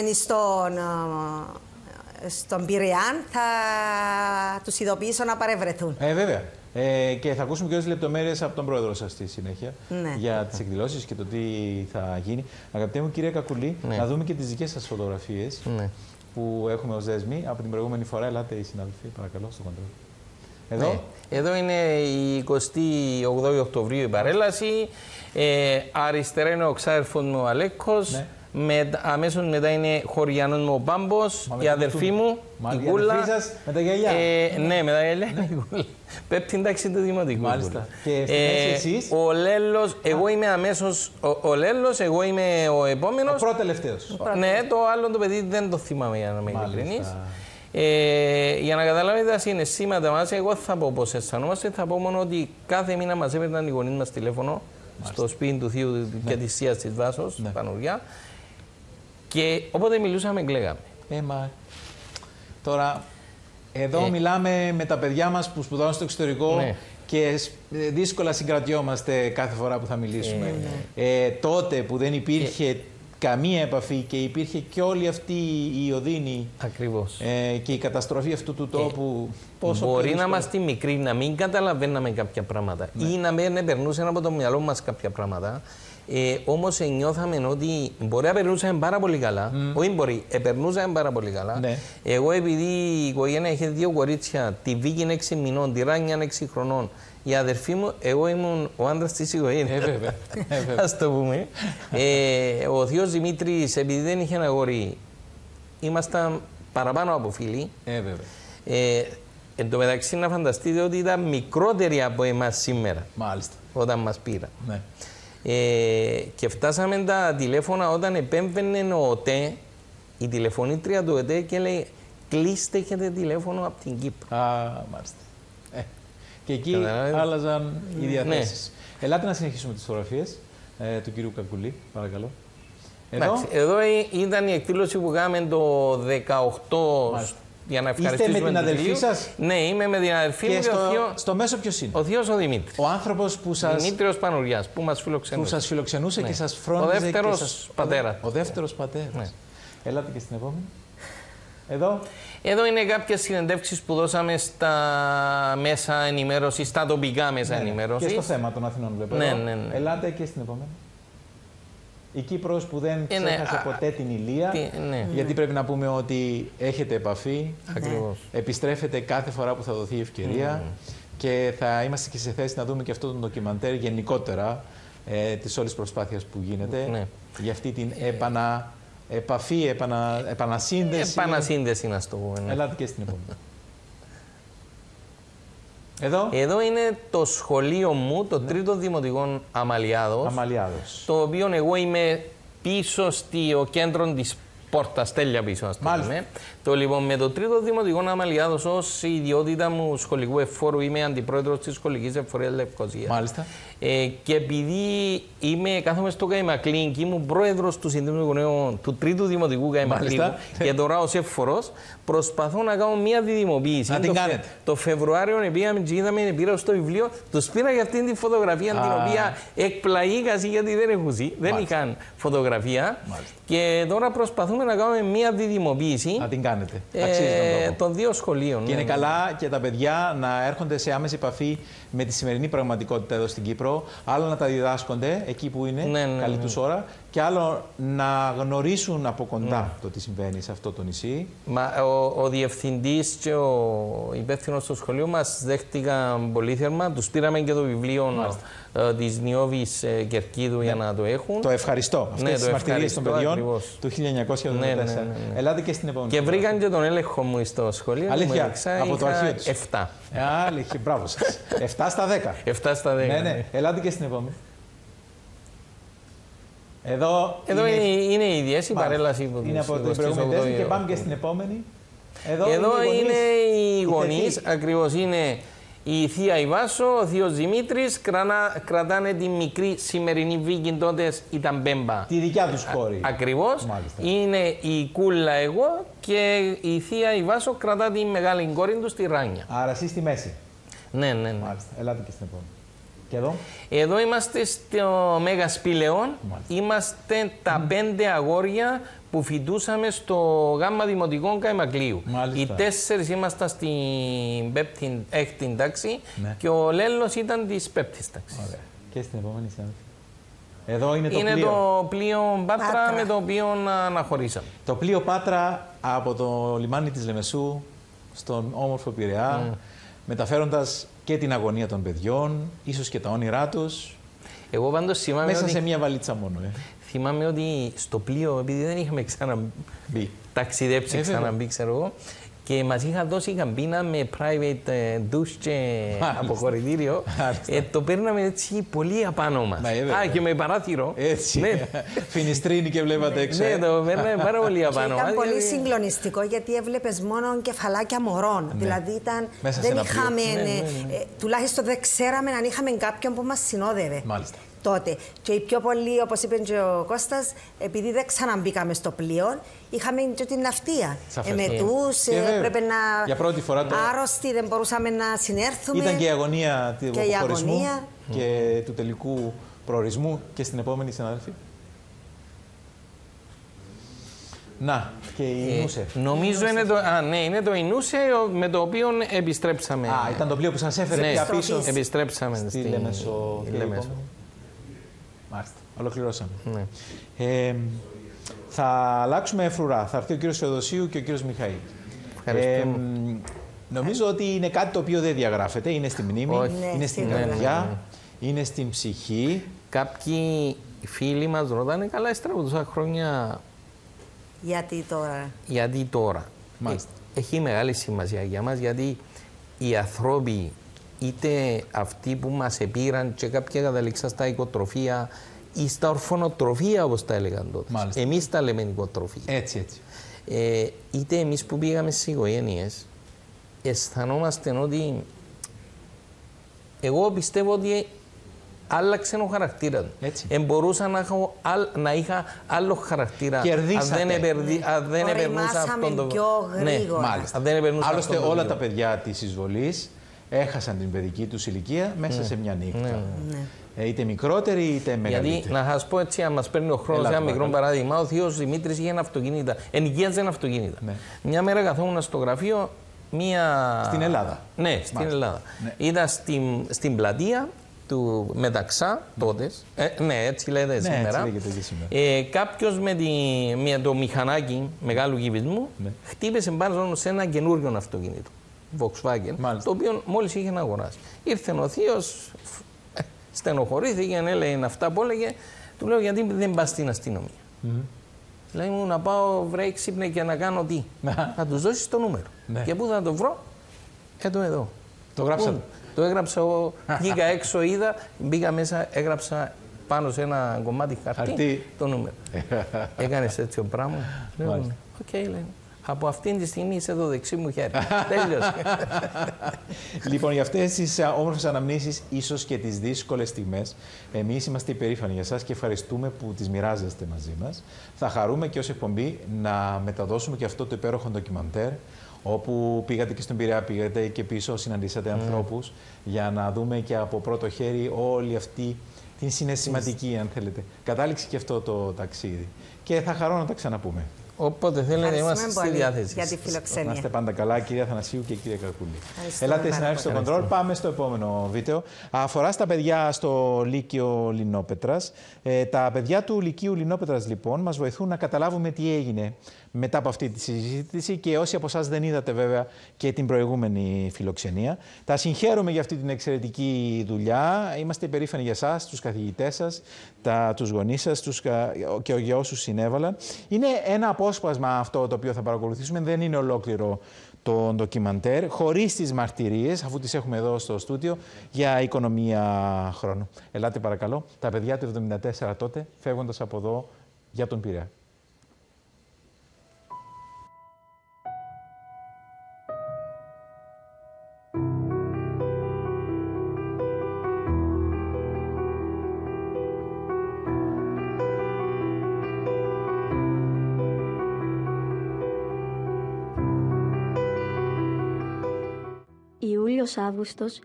στον Πειραιά θα τους ειδοποιήσω να παρευρεθούν. Βέβαια. Και θα ακούσουμε και όλες τις λεπτομέρειες από τον πρόεδρο σας στη συνέχεια για τις εκδηλώσεις και το τι θα γίνει. Αγαπητέ μου κυρία Κακουλή, να δούμε και τις δικές σας φωτογραφίες που έχουμε ως δέσμοι από την προηγούμενη φορά. Ελάτε οι συναδελφοί, παρακαλώ, στο κοντρόλ. Εδώ. Εδώ είναι η 28η Οκτωβρίου η παρέλαση. Αριστερά είναι ο ξάδερφος μου ο Αλέκος. Αμέσως μετά είναι χωριανός μου ο Πάμπος, η αδερφή μου, η Κούλα. Η αδερφή σας με τα γυαλιά. Ναι, με τα γυαλιά είναι η Κούλα. Πέπτην τάξη του Δημοτικού. Μάλιστα. Και εσείς. Ο Λέλος, εγώ είμαι αμέσως ο Λέλος, εγώ είμαι ο επόμενος. Ο πρώτο-τελευταίος. Ναι, το άλλο το παιδί δεν το θυμάμαι για να είμαι ειλικρινής. Για να καταλάβετε τα συναισθήματα μας, εγώ θα πω πώς αισθανόμαστε. Θα πω μόνο ότι κάθε μήνα μας έπαιρναν οι γονείς μας τηλέφωνο στο σπίτι του θείου και της θείας της Βάσος, Πανουργιά. Και όποτε μιλούσαμε, κλαίγαμε. Τώρα, εδώ μιλάμε με τα παιδιά μας που σπουδάζουν στο εξωτερικό και δύσκολα συγκρατιόμαστε κάθε φορά που θα μιλήσουμε. Τότε που δεν υπήρχε καμία επαφή και υπήρχε και όλη αυτή η οδύνη. Ακριβώς. Και η καταστροφή αυτού του τόπου. Μπορεί να είμαστε μικροί, να μην καταλαβαίναμε κάποια πράγματα ή να μην περνούσαν από το μυαλό μας κάποια πράγματα. Όμως νιώθαμε ότι μπορεί να περνούσαμε πάρα πολύ καλά. Όχι μπορεί, περνούσαμε πάρα πολύ καλά. Εγώ επειδή η οικογένεια είχε 2 κορίτσια, τη Βίκη 6 μηνών, τη Ράνια 6 χρονών, η αδερφή μου, εγώ ήμουν ο άντρας της οικογένειας. Ας το πούμε. Ο θείος Δημήτρης, επειδή δεν είχε ένα αγόρι, ήμασταν παραπάνω από φίλοι. Εν τω μεταξύ να φανταστείτε ότι ήταν μικρότεροι από εμάς σήμερα. Μάλιστα. Όταν μας πήραν. Και φτάσαμε τα τηλέφωνα όταν επέμβαινε ο ΟΤΕ η τηλεφωνήτρια του ΕΤΕ και λέει κλείστε, έχετε τηλέφωνο από την Κύπρο. Μάλιστα. Και εκεί άλλαζαν οι διαθέσεις. Ελάτε να συνεχίσουμε τις φωτογραφίες του κυρίου Κακουλή, παρακαλώ. Εδώ ήταν η εκδήλωση που κάναμε το 18. Για να ευχαριστήσουμε. Είστε με την αδελφή σας? Ναι, είμαι με την αδελφή μου. Στο μέσο ποιος είναι? Ο θείος ο Δημήτρης. Ο άνθρωπος που σας... Δημήτριος Πανουριάς, που μας φιλοξενούσε. Που σας φιλοξενούσε και σας φρόντιζε. Ο δεύτερος πατέρας. Ο δεύτερος πατέρας. Ναι. Ελάτε και στην επόμενη. Εδώ. Εδώ είναι κάποιες συνεντεύξεις που δώσαμε στα μέσα ενημέρωσης, στα τοπικά μέσα ενημέρωσης. Και στο θέμα των Αθηνών βλέπω. Ναι. Ελάτε και στην επόμενη. Η Κύπρος που δεν ξέχασε ποτέ την Ηλία, γιατί πρέπει να πούμε ότι έχετε επαφή, ακριβώς. Επιστρέφετε κάθε φορά που θα δοθεί η ευκαιρία και θα είμαστε και σε θέση να δούμε και αυτό το ντοκιμαντέρ γενικότερα της όλης προσπάθειας που γίνεται για αυτή την επαφή, επανασύνδεση. Επανασύνδεση να το πούμε. Ελάτε και στην επόμενη. Εδώ είναι το σχολείο μου, το τρίτο δημοτικό Αμαλιάδος. Το οποίο εγώ είμαι πίσω στο κέντρο της πόρτας, τέλεια πίσω, ας το πούμε. Λοιπόν, με το τρίτο δημοτικό Αμαλιάδος ως ιδιότητα μου σχολικού εφόρου είμαι αντιπρόεδρος της σχολικής εφορίας Λευκωσίας. Μάλιστα. Και επειδή κάθομαι στο Καϊμακλή και ήμουν πρόεδρος του Συνδέσμου Γονέων του τρίτου δημοτικού Καϊμακλή και τώρα ως εφορός, προσπαθώ να κάνω μια διδημοποίηση. Να την κάνετε. Το Φεβρουάριο πήγαμε και πήρα στο βιβλίο, τους πήρα για αυτήν τη φωτογραφία την οποία εκπλαγήκασαι γιατί δεν είχαν φωτογραφία. Και τώρα προσπαθούμε να κάνουμε μια διδημοποίηση. Να την κάνετε. Των δύο σχολείων. Και είναι καλά και τα παιδιά να έρχονται σε άμεση επαφή με τη σημερινή πραγματικότητα εδώ στην Κύπρο. Άλλο να τα διδάσκονται εκεί που είναι, καλή τους ώρα, και άλλο να γνωρίσουν από κοντά το τι συμβαίνει σε αυτό το νησί. Ο διευθυντής και ο υπεύθυνος στο σχολείο μας δέχτηκαν πολύ θερμά. Τους πήραμε και το βιβλίο της Νιώβης Κερκίδου για να το έχουν. Το ευχαριστώ. Αυτές τις μαρτυρίες των παιδιών του 1984. Ελάτε και στην επόμενη. Και βρήκαν και τον έλεγχο μου στο σχολείο. Αλήθεια, από το αρχείο τους. 7. Αλήθεια, μπράβο σας. 7 στα 10. 7 στα 10. Ναι. Ελάτε και στην επόμενη. Εδώ είναι η ίδια η παρέλαση που είναι από την προηγούμενη και πάμε και στην επόμενη. Εδώ είναι οι γονείς, ακριβώς είναι η θεία Ιβάσο, ο θείος Δημήτρης, κρατάνε τη μικρή σημερινή Βίκη, τότε ήταν Μπέμπα. Τη δικιά τους κόρη. Ακριβώς. Είναι η Κούλα εγώ και η θεία Ιβάσο κρατά τη μεγάλη κόρη του στη Ράνια. Άρα εσύ στη μέση. Ναι. Μάλιστα. Ελάτε και στην επόμενη. Και εδώ. Εδώ είμαστε στο Μέγα Σπήλαιον. Είμαστε τα 5 αγόρια που φοιτούσαμε στο Γάμμα Δημοτικών Καϊμακλείου. Οι 4 ήμασταν στην 6η τάξη και ο Λέλος ήταν της 5ης τάξης. Ωραία. Και στην επόμενη συνάδελφη. Εδώ είναι το πλοίο. Είναι το πλοίο Πάτρα με το οποίο αναχωρήσαμε. Το πλοίο Πάτρα από το λιμάνι της Λεμεσού στον όμορφο Πειραιά, μεταφέροντας και την αγωνία των παιδιών, ίσως και τα όνειρά τους. Εγώ πάντως θυμάμαι μέσα σε μία βαλίτσα μόνο. Θυμάμαι ότι στο πλοίο, επειδή δεν είχαμε ξαναμπεί, ταξιδέψει ξαναμπεί, ξέρω εγώ, και μας είχαν δώσει καμπίνα με private douche και αποχωρητήριο. Το παίρναμε έτσι πολύ απάνω μας. Και με παράθυρο. Έτσι. Φινιστρίνη και βλέπατε έξω. Ναι, το παίρναμε πάρα πολύ απάνω μας. Ήταν πολύ συγκλονιστικό γιατί έβλεπες μόνο κεφαλάκια μωρών. Δηλαδή δεν είχαμε, τουλάχιστον δεν ξέραμε αν είχαμε κάποιον που μας συνόδευε. Μάλιστα. Τότε. Και οι πιο πολλοί, όπως είπε και ο Κώστας, επειδή δεν ξαναμπήκαμε στο πλοίο, είχαμε και την ναυτία. Εμετούς, έπρεπε να. Για πρώτη φορά άρρωστοι, δεν μπορούσαμε να συνέρθουμε. Ήταν και η αγωνία του αποχωρισμού και του τελικού προορισμού. Και στην επόμενη, συνάδελφοι. Να, και η Ινούσε. Νομίζω είναι το Ινούσε με το οποίο επιστρέψαμε. Ήταν το πλοίο που σας έφερε πια πίσω. Επιστρέψαμε στη Λέμεσο. Μάλιστα, ολοκληρώσαμε. Θα αλλάξουμε φρουρά. Θα έρθει ο κύριος Θεοδοσίου και ο κύριος Μιχαήλ. Νομίζω ότι είναι κάτι το οποίο δεν διαγράφεται. Είναι στη μνήμη, είναι στην καρδιά, είναι στην ψυχή. Κάποιοι φίλοι μας ρωτάνε, καλά, ύστερα από τόσα χρόνια, γιατί τώρα. Έχει μεγάλη σημασία για μας, γιατί οι άνθρωποι, είτε αυτοί που μας επήραν και κάποια καταλήξαν στα οικοτροφία, στα ορφανοτροφία, όπως τα έλεγαν τότε. Εμείς τα λέμε νοικοτροφία. Έτσι. Είτε εμείς που πήγαμε στις οικογένειες, αισθανόμαστε ότι. Εγώ πιστεύω ότι άλλαξε ο χαρακτήρα του. Μπορούσα να είχα άλλο χαρακτήρα. Κερδίσατε. Αν δεν επερνούσα αυτόν τον πιο γρήγορα. Άλλωστε όλα τα παιδιά της εισβολής έχασαν την παιδική τους ηλικία μέσα σε μια νύχτα. Είτε μικρότερη είτε μεγαλύτερη. Γιατί να σας πω έτσι, αν μας παίρνει ο χρόνος, ένα μικρό παράδειγμα, ο θείος Δημήτρης είχε ένα αυτοκίνητα. Ενοικίαζε ένα αυτοκίνητα. Μια μέρα καθόμουν στο γραφείο. Στην Ελλάδα. Ναι, στην Ελλάδα. Ήταν στην πλατεία του Μεταξά τότε. Ναι, έτσι λέτε σήμερα. Κάποιος με το μηχανάκι μεγάλου κυβισμού χτύπησε πάνω σε ένα καινούριο αυτοκίνητο. Volkswagen, το οποίο μόλις είχε να αγοράσει. Ήρθε ο θείος, στενοχωρήθηκε, έλεγε αυτά που έλεγε. Του λέω, γιατί δεν πας στην αστυνομία. Λέει μου, να πάω βρε ξύπνε και να κάνω τι. Να τους δώσεις το νούμερο. Και πού θα το βρω? Εδώ. Το γράψατε? Το έγραψα εγώ, βγήκα έξω, είδα, μπήκα μέσα, έγραψα πάνω σε ένα κομμάτι χαρτί το νούμερο. Έκανες έτσι ο πράγμα? Οκ, λέει. Από αυτήν τη στιγμή είσαι το δεξί μου χέρι. Τέλειωσε. Λοιπόν, για αυτές τις όμορφες αναμνήσεις, ίσως και τις δύσκολες στιγμές, εμείς είμαστε υπερήφανοι για εσάς και ευχαριστούμε που τις μοιράζεστε μαζί μας. Θα χαρούμε και ως εκπομπή να μεταδώσουμε και αυτό το υπέροχο ντοκιμαντέρ, όπου πήγατε και στον Πειραιά, πήγατε και πίσω, συναντήσατε ανθρώπους, για να δούμε και από πρώτο χέρι όλη αυτή την συναισθηματική, αν θέλετε, κατάληξη και αυτό το ταξίδι. Και θα χαρώ να τα ξαναπούμε. Όποτε θέλετε, είμαστε στη διάθεση. Για τη φιλοξενία. Να είστε πάντα καλά, κυρία Θανασίου και κύριε Καρκούλη. Ελάτε συνάδελφοι στο κοντρόλ. Πάμε στο επόμενο βίντεο. Αφορά στα παιδιά στο Λύκειο Λινόπετρας. Τα παιδιά του Λυκείου Λινόπετρας, λοιπόν, μας βοηθούν να καταλάβουμε τι έγινε μετά από αυτή τη συζήτηση και όσοι από εσάς δεν είδατε βέβαια και την προηγούμενη φιλοξενία. Τα συγχαίρουμε για αυτή την εξαιρετική δουλειά. Είμαστε υπερήφανοι για εσάς, τους καθηγητές σας, τους γονείς σας και για όσους συνέβαλαν. Είναι ένα απόσπασμα αυτό το οποίο θα παρακολουθήσουμε, δεν είναι ολόκληρο το ντοκιμαντέρ, χωρίς τις μαρτυρίες, αφού τις έχουμε εδώ στο στούντιο, για οικονομία χρόνου. Ελάτε παρακαλώ, τα παιδιά του 1974 τότε, φεύγοντας από εδώ για τον Πειραιά. Αύγουστος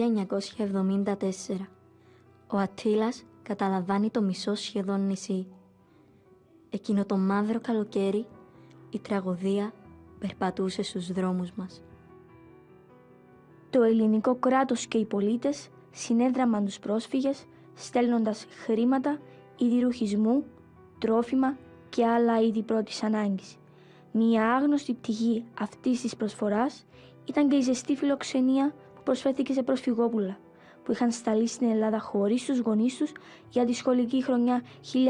1974. Ο Αττήλας καταλαμβάνει το μισό σχεδόν νησί. Εκείνο το μαύρο καλοκαίρι η τραγωδία περπατούσε στους δρόμους μας. Το ελληνικό κράτος και οι πολίτες συνέδραμαν τους πρόσφυγες στέλνοντας χρήματα, είδη ρουχισμού, τρόφιμα και άλλα είδη πρώτης ανάγκης. Μία άγνωστη πτυχή αυτής της προσφοράς ήταν και η ζεστή φιλοξενία που προσφέρθηκε σε προσφυγόπουλα που είχαν σταλεί στην Ελλάδα χωρίς τους γονείς τους για τη σχολική χρονιά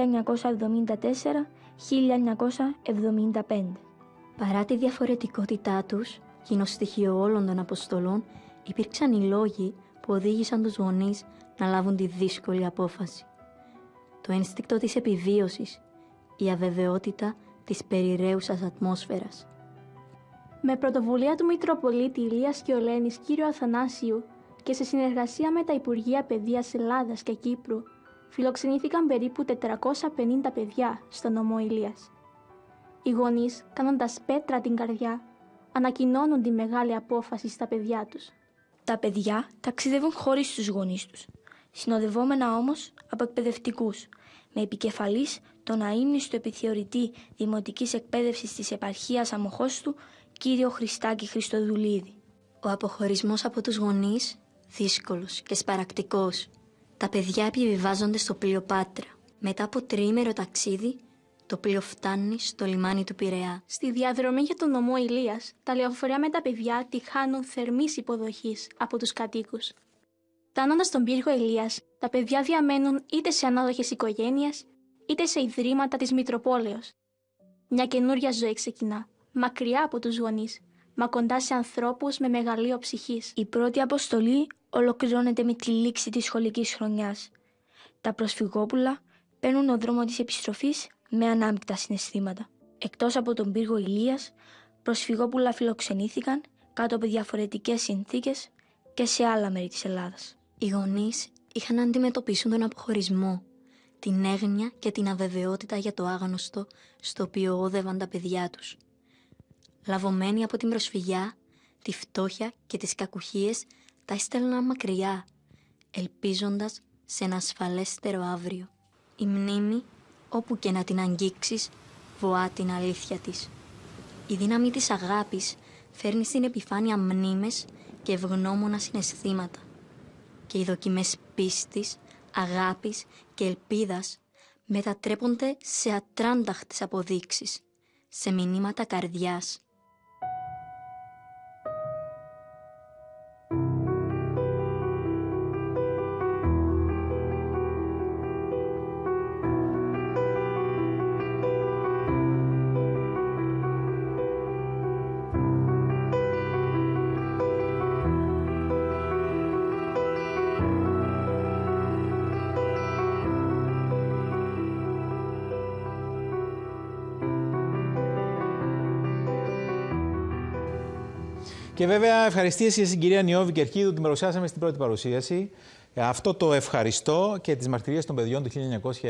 1974-1975. Παρά τη διαφορετικότητά τους, κοινό στοιχείο όλων των αποστολών, υπήρξαν οι λόγοι που οδήγησαν τους γονείς να λάβουν τη δύσκολη απόφαση. Το ένστικτο της επιβίωσης, η αβεβαιότητα της περιραίουσας ατμόσφαιρας. Με πρωτοβουλία του Μητροπολίτη Ηλίας και Ολένης κ. Αθανάσιου και σε συνεργασία με τα Υπουργεία Παιδείας Ελλάδας και Κύπρου, φιλοξενήθηκαν περίπου 450 παιδιά στο νομό Ηλίας. Οι γονείς, κάνοντας πέτρα την καρδιά, ανακοινώνουν τη μεγάλη απόφαση στα παιδιά τους. Τα παιδιά ταξιδεύουν χωρίς τους γονείς τους, συνοδευόμενα όμως από εκπαιδευτικούς, με επικεφαλής τον αείμνηστο επιθεωρητή Δημοτικής Εκπαίδευσης της Επαρχίας Αμοχώστου, κύριο Χριστάκη Χριστοδουλίδη. Ο αποχωρισμός από τους γονείς, δύσκολος και σπαρακτικός. Τα παιδιά επιβιβάζονται στο πλοίο Πάτρα. Μετά από τριήμερο ταξίδι, το πλοίο φτάνει στο λιμάνι του Πειραιά. Στη διαδρομή για τον νομό Ηλίας, τα λεωφορεία με τα παιδιά τυχάνουν θερμής υποδοχής από τους κατοίκους. Φτάνοντας στον πύργο Ηλίας, τα παιδιά διαμένουν είτε σε ανάδοχες οικογένειες, είτε σε ιδρύματα της Μητροπόλεως. Μια καινούρια ζωή ξεκινά, μακριά από τους γονείς, μα κοντά σε ανθρώπους με μεγαλείο ψυχής. Η πρώτη αποστολή ολοκληρώνεται με τη λήξη της σχολικής χρονιάς. Τα προσφυγόπουλα παίρνουν ο δρόμο της επιστροφής με ανάμεικτα συναισθήματα. Εκτός από τον πύργο Ηλίας, προσφυγόπουλα φιλοξενήθηκαν κάτω από διαφορετικές συνθήκες και σε άλλα μέρη της Ελλάδας. Οι γονείς είχαν να αντιμετωπίσουν τον αποχωρισμό, την έγνοια και την αβεβαιότητα για το άγνωστο στο οποίο όδευαν τα παιδιά τους. Λαβωμένοι από την προσφυγιά, τη φτώχεια και τις κακουχίες, τα έστελναν μακριά, ελπίζοντας σε ένα ασφαλέστερο αύριο. Η μνήμη, όπου και να την αγγίξεις, βοά την αλήθεια της. Η δύναμη της αγάπης φέρνει στην επιφάνεια μνήμες και ευγνώμονα συναισθήματα. Και οι δοκιμές πίστης, αγάπης και ελπίδας μετατρέπονται σε ατράνταχτες αποδείξεις, σε μηνύματα καρδιάς. Και βέβαια ευχαριστίες στην κυρία Νιώβη Κερκίδου, την παρουσιάσαμε στην πρώτη παρουσίαση. Αυτό το ευχαριστώ και τις μαρτυρίες των παιδιών του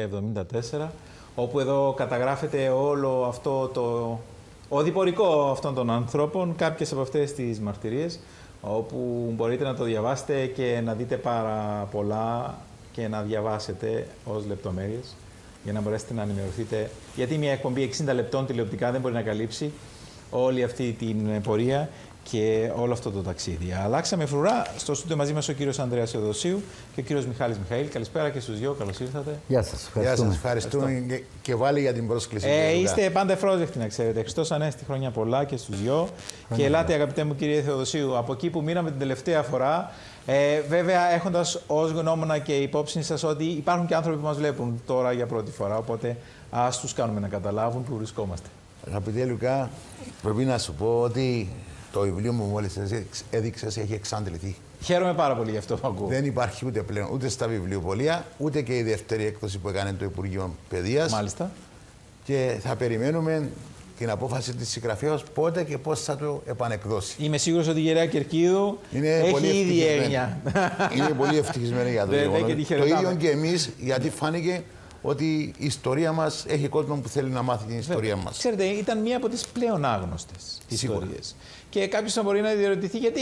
1974, όπου εδώ καταγράφεται όλο αυτό το οδηπορικό αυτών των ανθρώπων, κάποιες από αυτές τις μαρτυρίες, όπου μπορείτε να το διαβάσετε και να δείτε πάρα πολλά και να διαβάσετε ως λεπτομέρειες, για να μπορέσετε να ενημερωθείτε. Γιατί μια εκπομπή 60 λεπτών τηλεοπτικά δεν μπορεί να καλύψει όλη αυτή την πορεία και όλο αυτό το ταξίδι. Αλλάξαμε φρουρά. Στο στούντιο μαζί μας ο κύριος Ανδρέας Θεοδοσίου και ο κύριος Μιχάλης Μιχαήλ. Καλησπέρα και στους δυο. Καλώς ήρθατε. Γεια σας. Ευχαριστούμε και βάλει για την πρόσκληση. Είστε πάντα ευπρόσδεκτοι, να ξέρετε. Χριστός Ανέστη, χρόνια πολλά και στους δυο. Και ελάτε, αγαπητέ μου κύριε Θεοδοσίου, από εκεί που μείναμε την τελευταία φορά. Βέβαια, έχοντας ως γνώμονα και υπόψη σας ότι υπάρχουν και άνθρωποι που μας βλέπουν τώρα για πρώτη φορά. Οπότε ας τους κάνουμε να καταλάβουν που βρισκόμαστε. Αγαπητέ Λουκά, πρέπει να σου πω ότι το βιβλίο μου μόλις έδειξες έχει εξαντληθεί. Χαίρομαι πάρα πολύ γι' αυτό που ακούω. Δεν υπάρχει ούτε πλέον ούτε στα βιβλιοπωλεία, ούτε και η δεύτερη έκδοση που έκανε το Υπουργείο Παιδείας. Μάλιστα. Και θα περιμένουμε την απόφαση της συγγραφέας πότε και πώς θα το επανεκδώσει. Είμαι σίγουρος ότι η κυρία Κερκίδου έχει ήδη έγνοια. Είναι πολύ ευτυχισμένη για το γεγονός. Το ίδιο και εμείς, γιατί φάνηκε ότι η ιστορία μας έχει κόσμο που θέλει να μάθει την ιστορία μας. Ξέρετε, ήταν μία από τις πλέον άγνωστες ιστορίες. Και κάποιος θα μπορεί να διερωτηθεί γιατί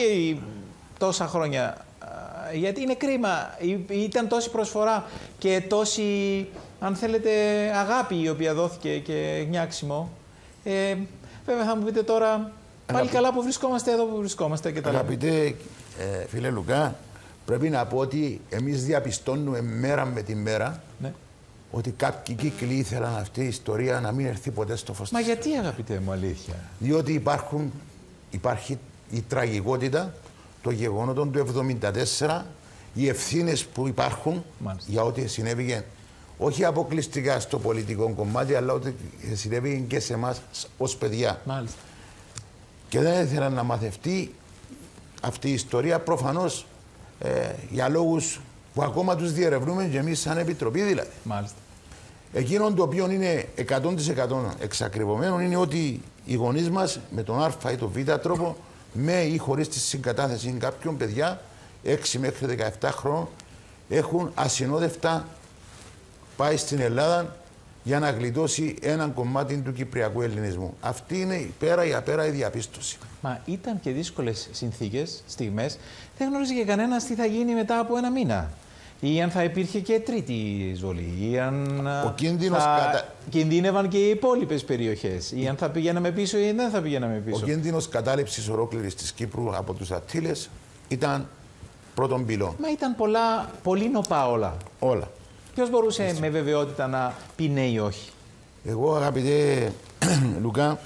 τόσα χρόνια. Γιατί είναι κρίμα. Ήταν τόση προσφορά και τόση, αν θέλετε, αγάπη η οποία δόθηκε και νιάξιμο. Βέβαια θα μου πείτε τώρα, πάλι καλά που βρισκόμαστε εδώ που βρισκόμαστε και τα λέμε. Αγαπητέ φίλε Λουκά, πρέπει να πω ότι εμείς διαπιστώνουμε μέρα με τη μέρα, ναι, ότι κάποιοι κύκλοι ήθελαν αυτή η ιστορία να μην έρθει ποτέ στο φως. Μα γιατί, αγαπητέ μου, αλήθεια? Διότι υπάρχει η τραγικότητα των γεγονότων του 1974, οι ευθύνες που υπάρχουν, μάλιστα, για ό,τι συνέβηκε όχι αποκλειστικά στο πολιτικό κομμάτι, αλλά ότι συνέβηκε και σε εμάς ως παιδιά. Μάλιστα. Και δεν ήθελαν να μαθευτεί αυτή η ιστορία, προφανώς για λόγους που ακόμα τους διερευνούμε και εμείς σαν Επιτροπή δηλαδή. Μάλιστα. Εκείνο το οποίο είναι 100% εξακριβωμένο είναι ότι οι γονείς μας με τον Α ή τον Β τρόπο, με ή χωρίς τη συγκατάθεση κάποιων παιδιά 6 μέχρι 17 χρόνων, έχουν ασυνόδευτα πάει στην Ελλάδα για να γλιτώσει έναν κομμάτι του κυπριακού ελληνισμού. Αυτή είναι πέρα ή απέρα η διαπίστωση. Μα ήταν και δύσκολες συνθήκες, στιγμές. Δεν γνώριζε και κανένας τι θα γίνει μετά από ένα μήνα. Ή αν θα υπήρχε και τρίτη εισβολή, ή αν κινδύνευαν και οι υπόλοιπες περιοχές, ή αν θα πηγαίναμε πίσω ή δεν θα πηγαίναμε πίσω. Ο κίνδυνος κατάληψης ολόκληρης της Κύπρου από τους Αττήλες ήταν πρώτον πυλών. Μα ήταν πολύ νοπά όλα. Όλα. Ποιος μπορούσε με βεβαιότητα να πει ναι ή όχι? Εγώ, αγαπητέ Λουκά,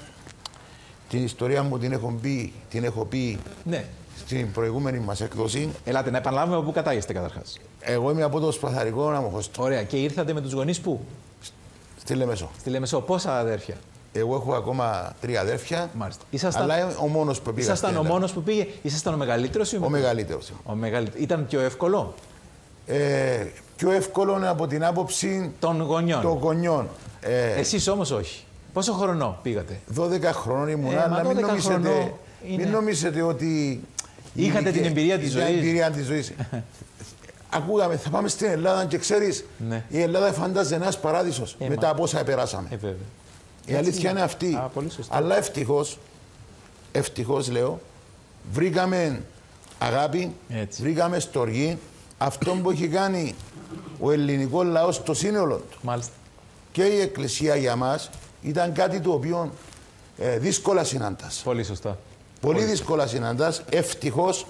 την ιστορία μου την έχω πει ναι, στην προηγούμενη μας εκδοσή. Ελάτε να επαναλάβουμε από πού κατάγεστε καταρχάς. Εγώ είμαι από το Σπαθαρικό Αμοχώστο. Ωραία. Και ήρθατε με τους γονείς πού? Στη Λεμεσό. Στη Λεμεσό. Πόσα αδέρφια? Εγώ έχω ακόμα 3 αδέρφια. Μάλιστα. Αλλά είμαι ο μόνος που πήγε. Ήσασταν ο μόνος που πήγε. Ήσασταν ο μεγαλύτερος ή ο μεγαλύτερος? Ήταν πιο εύκολο? πιο εύκολο είναι από την άποψη των γονιών. Εσείς όμως όχι. Πόσο χρονό πήγατε? 12 χρόνων ήμουν, αλλά μην νομίζετε ότι... Είχατε την εμπειρία της ζωής. Την εμπειρία της ζωής. Ακούγαμε, θα πάμε στην Ελλάδα και ξέρεις, ναι. Η Ελλάδα φαντάζεται ένας παράδεισος μετά από όσα περάσαμε. Η αλήθεια είναι αυτή. Αλλά ευτυχώς λέω, βρήκαμε αγάπη, βρήκαμε στοργή, αυτό που έχει κάνει ο ελληνικός λαός στο σύνολο του. Μάλιστα. Και η Εκκλησία για μας ήταν κάτι το οποίο δύσκολα συναντάς. Πολύ σωστά. Πολύ δύσκολα συναντάς. Ευτυχώς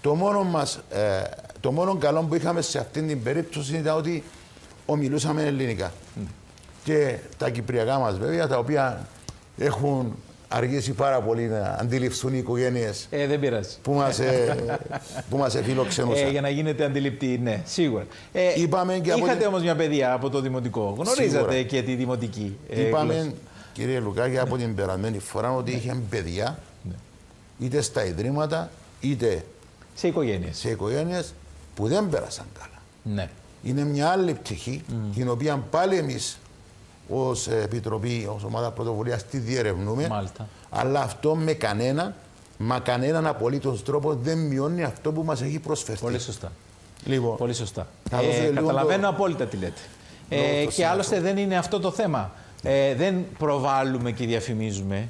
το μόνο καλό που είχαμε σε αυτήν την περίπτωση ήταν ότι ομιλούσαμε ελληνικά. Και τα κυπριακά μας βέβαια, τα οποία έχουν αργήσει πάρα πολύ να αντιληφθούν οι οικογένειες δεν πειράζει. που μας φιλοξενούσαν. Για να γίνετε αντιληπτοί, ναι, σίγουρα. Είχατε όμως μια παιδεία από το δημοτικό. Γνωρίζατε σίγουρα. Και τη δημοτική. Είπαμε, κύριε Λουκάκη, από την περασμένη φορά ότι είχε παιδιά, είτε στα ιδρύματα, είτε σε οικογένειες που δεν πέρασαν καλά. Ναι. Είναι μια άλλη πτυχή, την οποία πάλι εμείς ως Επιτροπή, ως Ομάδα Πρωτοβουλίας τη διερευνούμε. Μάλιστα. Αλλά αυτό με κανέναν απολύτως τρόπο δεν μειώνει αυτό που μας έχει προσφερθεί. Πολύ σωστά. Λοιπόν, πολύ σωστά. Καταλαβαίνω απόλυτα τι λέτε. Και άλλωστε δεν είναι αυτό το θέμα. Δεν προβάλλουμε και διαφημίζουμε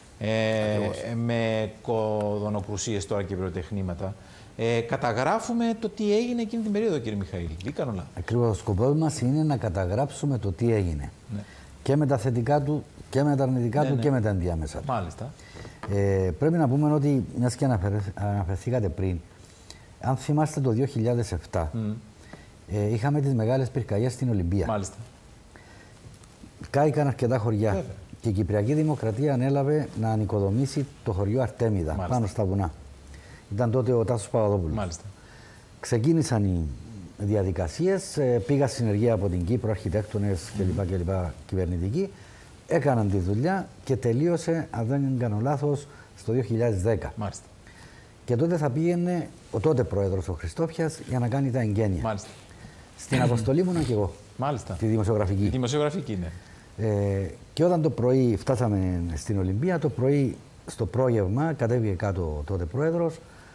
με κοδωνοκρουσίες τώρα και πυροτεχνήματα. Καταγράφουμε το τι έγινε εκείνη την περίοδο, κύριε Μιχαήλ. Τι κάνω λάθος? Ακριβώς. Ο σκοπός μας είναι να καταγράψουμε το τι έγινε. Ναι. Και με τα θετικά του και με τα αρνητικά του και με τα ενδιάμεσα του. Μάλιστα. Πρέπει να πούμε ότι, μιας και αναφερθήκατε πριν, αν θυμάστε το 2007, είχαμε τις μεγάλες πυρκαγιές στην Ολυμπία. Μάλιστα. Κάηκαν αρκετά χωριά. Βέβαια. Και η Κυπριακή Δημοκρατία ανέλαβε να ανοικοδομήσει το χωριό Αρτέμιδα. Μάλιστα. Πάνω στα βουνά. Ήταν τότε ο Τάσος Παπαδόπουλος. Μάλιστα. Ξεκίνησαν οι διαδικασίες, πήγα συνεργεία από την Κύπρο, αρχιτέκτονες κλπ. Κυβερνητικοί. Έκαναν τη δουλειά και τελείωσε, αν δεν κάνω λάθος, στο 2010. Μάλιστα. Και τότε θα πήγαινε ο τότε πρόεδρος ο Χριστόφιας για να κάνει τα εγγένεια. Μάλιστα. Στην αποστολή ήμουνα και εγώ. Μάλιστα. Τη δημοσιογραφική. Η δημοσιογραφική, ναι. Και όταν το πρωί φτάσαμε στην Ολυμπία, το πρωί στο πρόγευμα κατέβηκε κάτω τότε πρόεδρος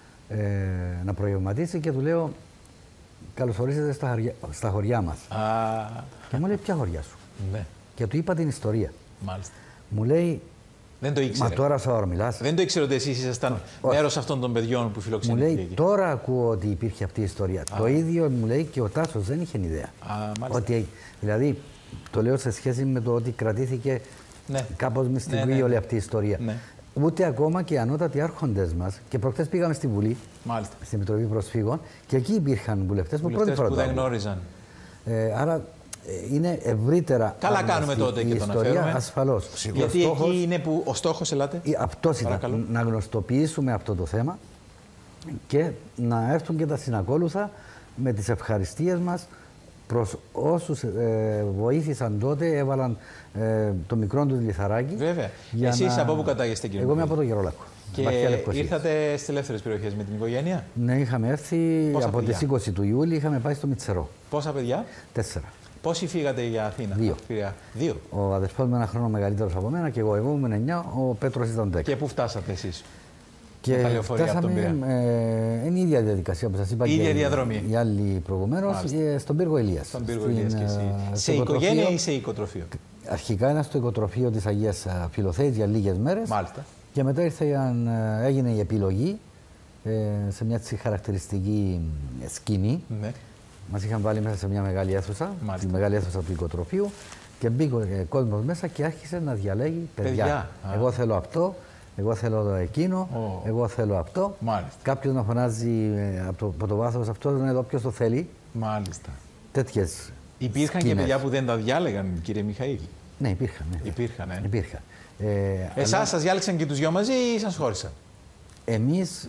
να προγευματίσει και του λέω καλώς ορίσατε στα χωριά μας. Και μου λέει ποια χωριά σου? Ναι. Και του είπα την ιστορία. Μάλιστα. Μου λέει δεν το ήξερε. Μα τώρα σώρο μιλάς. Δεν το ήξερε ότι εσείς ήσασταν μέρος αυτών των παιδιών που φιλοξενήθηκαν. Μου λέει εκεί. Τώρα ακούω ότι υπήρχε αυτή η ιστορία. Το ίδιο μου λέει και ο Τάσος δεν είχε ιδέα. Ότι, δηλαδή το λέω σε σχέση με το ότι κρατήθηκε κάπως μυστική όλη αυτή η ιστορία. Ναι. Ούτε ακόμα και οι ανώτατοι άρχοντες μας. Και προχτές πήγαμε στη Βουλή, στην Επιτροπή Προσφύγων, και εκεί υπήρχαν βουλευτές που πρώτη φορά που δεν γνώριζαν. Άρα είναι ευρύτερα. Καλά κάνουμε τότε και τον αναφέρουμε. Ασφαλώς. Γιατί εκεί είναι που ο στόχος, ελάτε. Αυτός ήταν. Να γνωστοποιήσουμε αυτό το θέμα και να έρθουν και τα συνακόλουθα με τις ευχαριστίες μας προς όσους βοήθησαν τότε, έβαλαν το μικρό του λιθαράκι. Βέβαια. Εσείς από πού κατάγεστε, κύριε? Εγώ είμαι από το Γερόλακο. Και ήρθατε στις ελεύθερες περιοχές με την οικογένεια? Ναι, είχαμε έρθει. Πόσα από τις 20 του Ιούλη, είχαμε πάει στο Μητσερό. Πόσα παιδιά? 4. Πόσοι φύγατε για Αθήνα? 2. Ο αδερφός μου ένα χρόνο μεγαλύτερος από μένα και εγώ ήμουν 9, ο Πέτρος ήταν 10. Και πού φτάσατε εσείς? Και φτάσαμε, είναι η ίδια διαδικασία που σας είπα η ίδια διαδρομή. Οι άλλοι προηγουμένως, στον πύργο Ηλίας. Στον πύργο Ηλίας και εσύ. Σε οικογένεια ή σε οικοτροφείο? Αρχικά ήταν στο οικοτροφείο της Αγίας Φιλοθέης για λίγες μέρες. Μάλιστα. Και μετά έγινε η επιλογή σε μια χαρακτηριστική σκηνή. Ναι. Μας είχαν βάλει μέσα σε μια μεγάλη αίθουσα, τη μεγάλη αίθουσα του οικοτροφείου, και μπήκε κόσμος μέσα και άρχισε να διαλέγει παιδιά. Εγώ θέλω αυτό, εγώ θέλω εκείνο, εγώ θέλω αυτό. Κάποιος να φωνάζει από το βάθος αυτό, δεν είναι εδώ, ποιος το θέλει. Μάλιστα. Τέτοιες. Υπήρχαν και παιδιά που δεν τα διάλεγαν, κύριε Μιχαήλ? Ναι, υπήρχαν. Υπήρχαν. Εσάς σας διάλεξαν και τους δυο μαζί ή σας χώρισαν? Εμείς,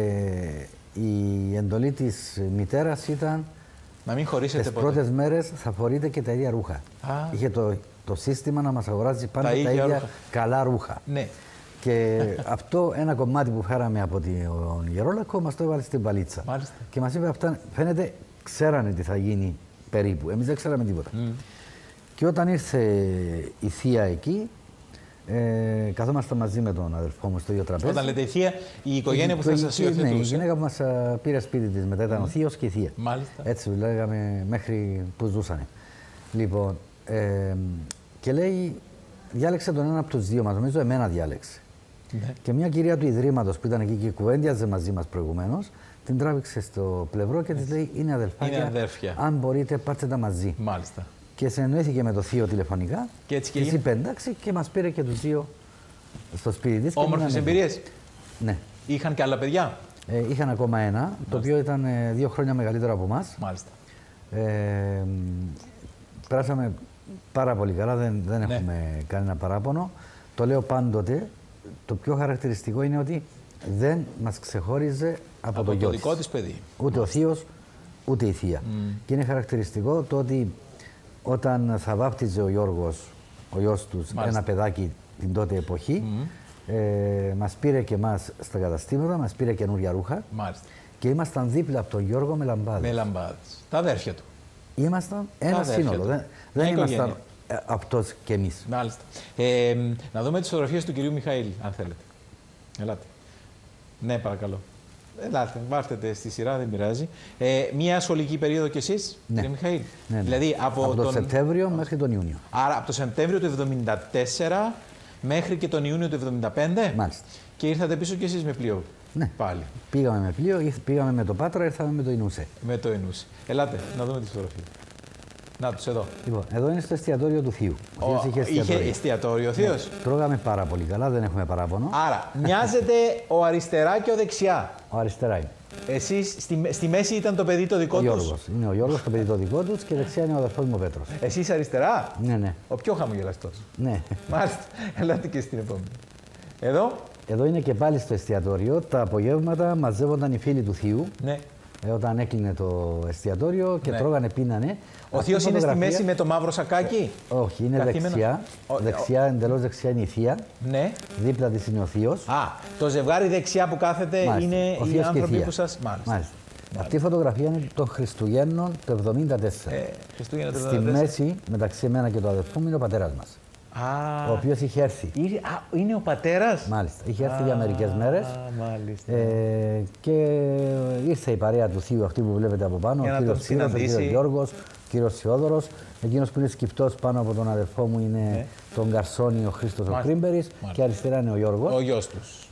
η εντολή της μητέρας ήταν να μην χωρίσετε ποτέ. Τις πρώτες μέρες θα φορείτε και τα ίδια ρούχα. Είχε το σύστημα να μας αγοράζει πάντα τα ίδια καλά ρούχα. Ναι. Και αυτό ένα κομμάτι που φέραμε από τον Γερόλακο μας το έβαλε στην βαλίτσα. Μάλιστα. Και μας είπε αυτά, φαίνεται ξέρανε τι θα γίνει περίπου. Εμείς δεν ξέραμε τίποτα. Και όταν ήρθε η θεία εκεί, καθόμαστε μαζί με τον αδελφό μου στο ίδιο τραπέζι. Όταν λέτε η θεία, η οικογένεια που θα σας υιοθετούσε. Ναι, η γυναίκα που μας πήρε σπίτι της, μετά ήταν ο θείος και η θεία. Μάλιστα. Έτσι λέγαμε μέχρι που ζούσανε. Λοιπόν, και λέει, διάλεξε τον ένα από τους δύο μας, νομίζω εμένα διάλεξε. Ναι. Και μια κυρία του Ιδρύματος που ήταν εκεί και κουβέντιαζε μαζί μας προηγουμένως, την τράβηξε στο πλευρό και της λέει: είναι αδελφάκια. Είναι αδέρφια. Αν μπορείτε, πάρτε τα μαζί. Μάλιστα. Και συνεννοήθηκε με το θείο τηλεφωνικά. Και έτσι και είπε εντάξει και μας πήρε και τους δύο στο σπίτι της. Όμορφες εμπειρίες. Ναι. Είχαν και άλλα παιδιά. Είχαν ακόμα ένα, μάλιστα, το οποίο ήταν 2 χρόνια μεγαλύτερο από εμάς. Μάλιστα. Περάσαμε πάρα πολύ καλά, δεν έχουμε κανένα παράπονο. Το λέω πάντοτε. Το πιο χαρακτηριστικό είναι ότι δεν μας ξεχώριζε από το δικό της παιδί. Ούτε ο θείος, ούτε η θεία. Και είναι χαρακτηριστικό το ότι όταν θα βάπτιζε ο Γιώργος, ο γιος τους, ένα παιδάκι την τότε εποχή, μας πήρε και εμάς στα καταστήματα, μας πήρε καινούρια ρούχα. Μάλιστα. Και ήμασταν δίπλα από τον Γιώργο με λαμπάδες. Με λαμπάδες. Τα αδέρφια του. Ήμασταν ένα σύνολο. Δεν ήμασταν αυτός και εμείς. Μάλιστα. Να δούμε τις φωτογραφίες του κυρίου Μιχαήλ, αν θέλετε. Ελάτε. Ναι, παρακαλώ. Ελάτε, βάφτετε στη σειρά, δεν πειράζει. Μία σχολική περίοδο κι εσείς, κύριε Μιχαήλ. Ναι. Δηλαδή από τον Σεπτέμβριο μέχρι τον Ιούνιο. Άρα από το Σεπτέμβριο του 1974 μέχρι και τον Ιούνιο του 1975. Μάλιστα. Και ήρθατε πίσω κι εσείς με πλοίο. Ναι. Πάλι. Πήγαμε με πλοίο, πήγαμε με το Πάτρα, ήρθαμε με το Ινούσε. Με το Ινούσε. Ελάτε, να δούμε τις φωτογραφίες. Να τους εδώ. Λοιπόν, εδώ είναι στο εστιατόριο του θείου. Είχε εστιατόριο ο θείος. Ναι. Τρώγαμε πάρα πολύ καλά, δεν έχουμε παράπονο. Άρα, μοιάζεται ο αριστερά και ο δεξιά. Ο αριστερά είναι. Εσείς στη μέση ήταν το παιδί το δικό του. Είναι ο Γιώργος το παιδί το δικό του και δεξιά είναι ο αδερφός μου ο Πέτρος. Εσείς αριστερά. Ναι, ναι. Ο πιο χαμογελαστός. Ναι. Μάλιστα. Ελάτε και στην επόμενη. Εδώ. Εδώ είναι και πάλι στο εστιατόριο. Τα απογεύματα μαζεύονταν οι φίλοι του θείου. Ναι. Όταν έκλεινε το εστιατόριο και τρώγανε, πίνανε. Ο θείος είναι στη μέση με το μαύρο σακάκι. Όχι, είναι δεξιά. Δεξιά, εντελώς δεξιά είναι η θεία. Ναι. Δίπλα της είναι ο θείος. Α, το ζευγάρι δεξιά που κάθεται είναι οι άνθρωποι που σας. Μάλιστα. Αυτή η φωτογραφία είναι των Χριστουγέννων το 1974. Στη μέση, μεταξύ εμένα και του αδερφού μου, είναι ο πατέρας μας. Ο οποίος είχε έρθει. Είναι ο πατέρας. Μάλιστα. Είχε έρθει για μερικές μέρες. Μάλιστα. Και ήρθε η παρέα του θείου, αυτή που βλέπετε από πάνω. Ο κύριος Σύρος, ο κύριος Γιώργος, ο κύριος Θεόδωρος. Εκείνος που είναι σκυφτός πάνω από τον αδερφό μου είναι τον Καρσόνη, ο Χρήστος ο Κρίμπερης. Και αριστερά είναι ο Γιώργος. Ο γιος τους.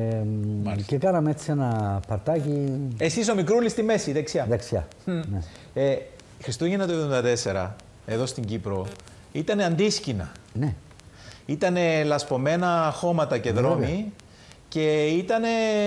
Και κάναμε έτσι ένα παρτάκι. Εσείς ο μικρούλης στη μέση, δεξιά. Δεξιά. Ναι. Χριστούγεννα το 1974, εδώ στην Κύπρο, ήταν αντίσκηνα. Ναι. Ήταν λασπωμένα χώματα και δρόμοι και ήταν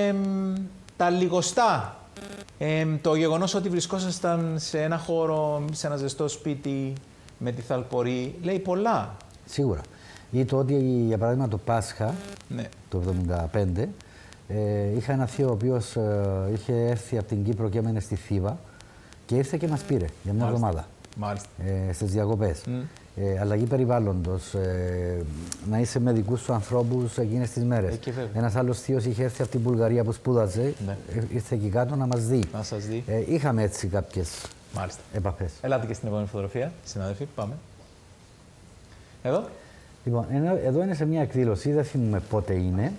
τα λιγοστά. Το γεγονός ότι βρισκόσασταν σε ένα χώρο, σε ένα ζεστό σπίτι με τη θαλπορή, λέει πολλά. Σίγουρα. Ή το ότι, για παράδειγμα, το Πάσχα, το 1975, είχα ένα θείο ο οποίος είχε έρθει από την Κύπρο και έμενε στη Θήβα και ήρθε και μας πήρε για μια εβδομάδα. Μάλιστα. Στις διακοπές. Αλλαγή περιβάλλοντος, να είσαι με δικούς σου ανθρώπους εκείνες τις μέρες. Ένας άλλος θείος είχε έρθει από την Βουλγαρία που σπούδαζε, ήρθε εκεί κάτω να μας δει. Να σας δει. Είχαμε έτσι κάποιες επαφές. Ελάτε και στην επόμενη φωτογραφία, συνάδελφοι, πάμε. Εδώ. Λοιπόν, εδώ είναι σε μια εκδήλωση, δεν θυμούμαι πότε είναι.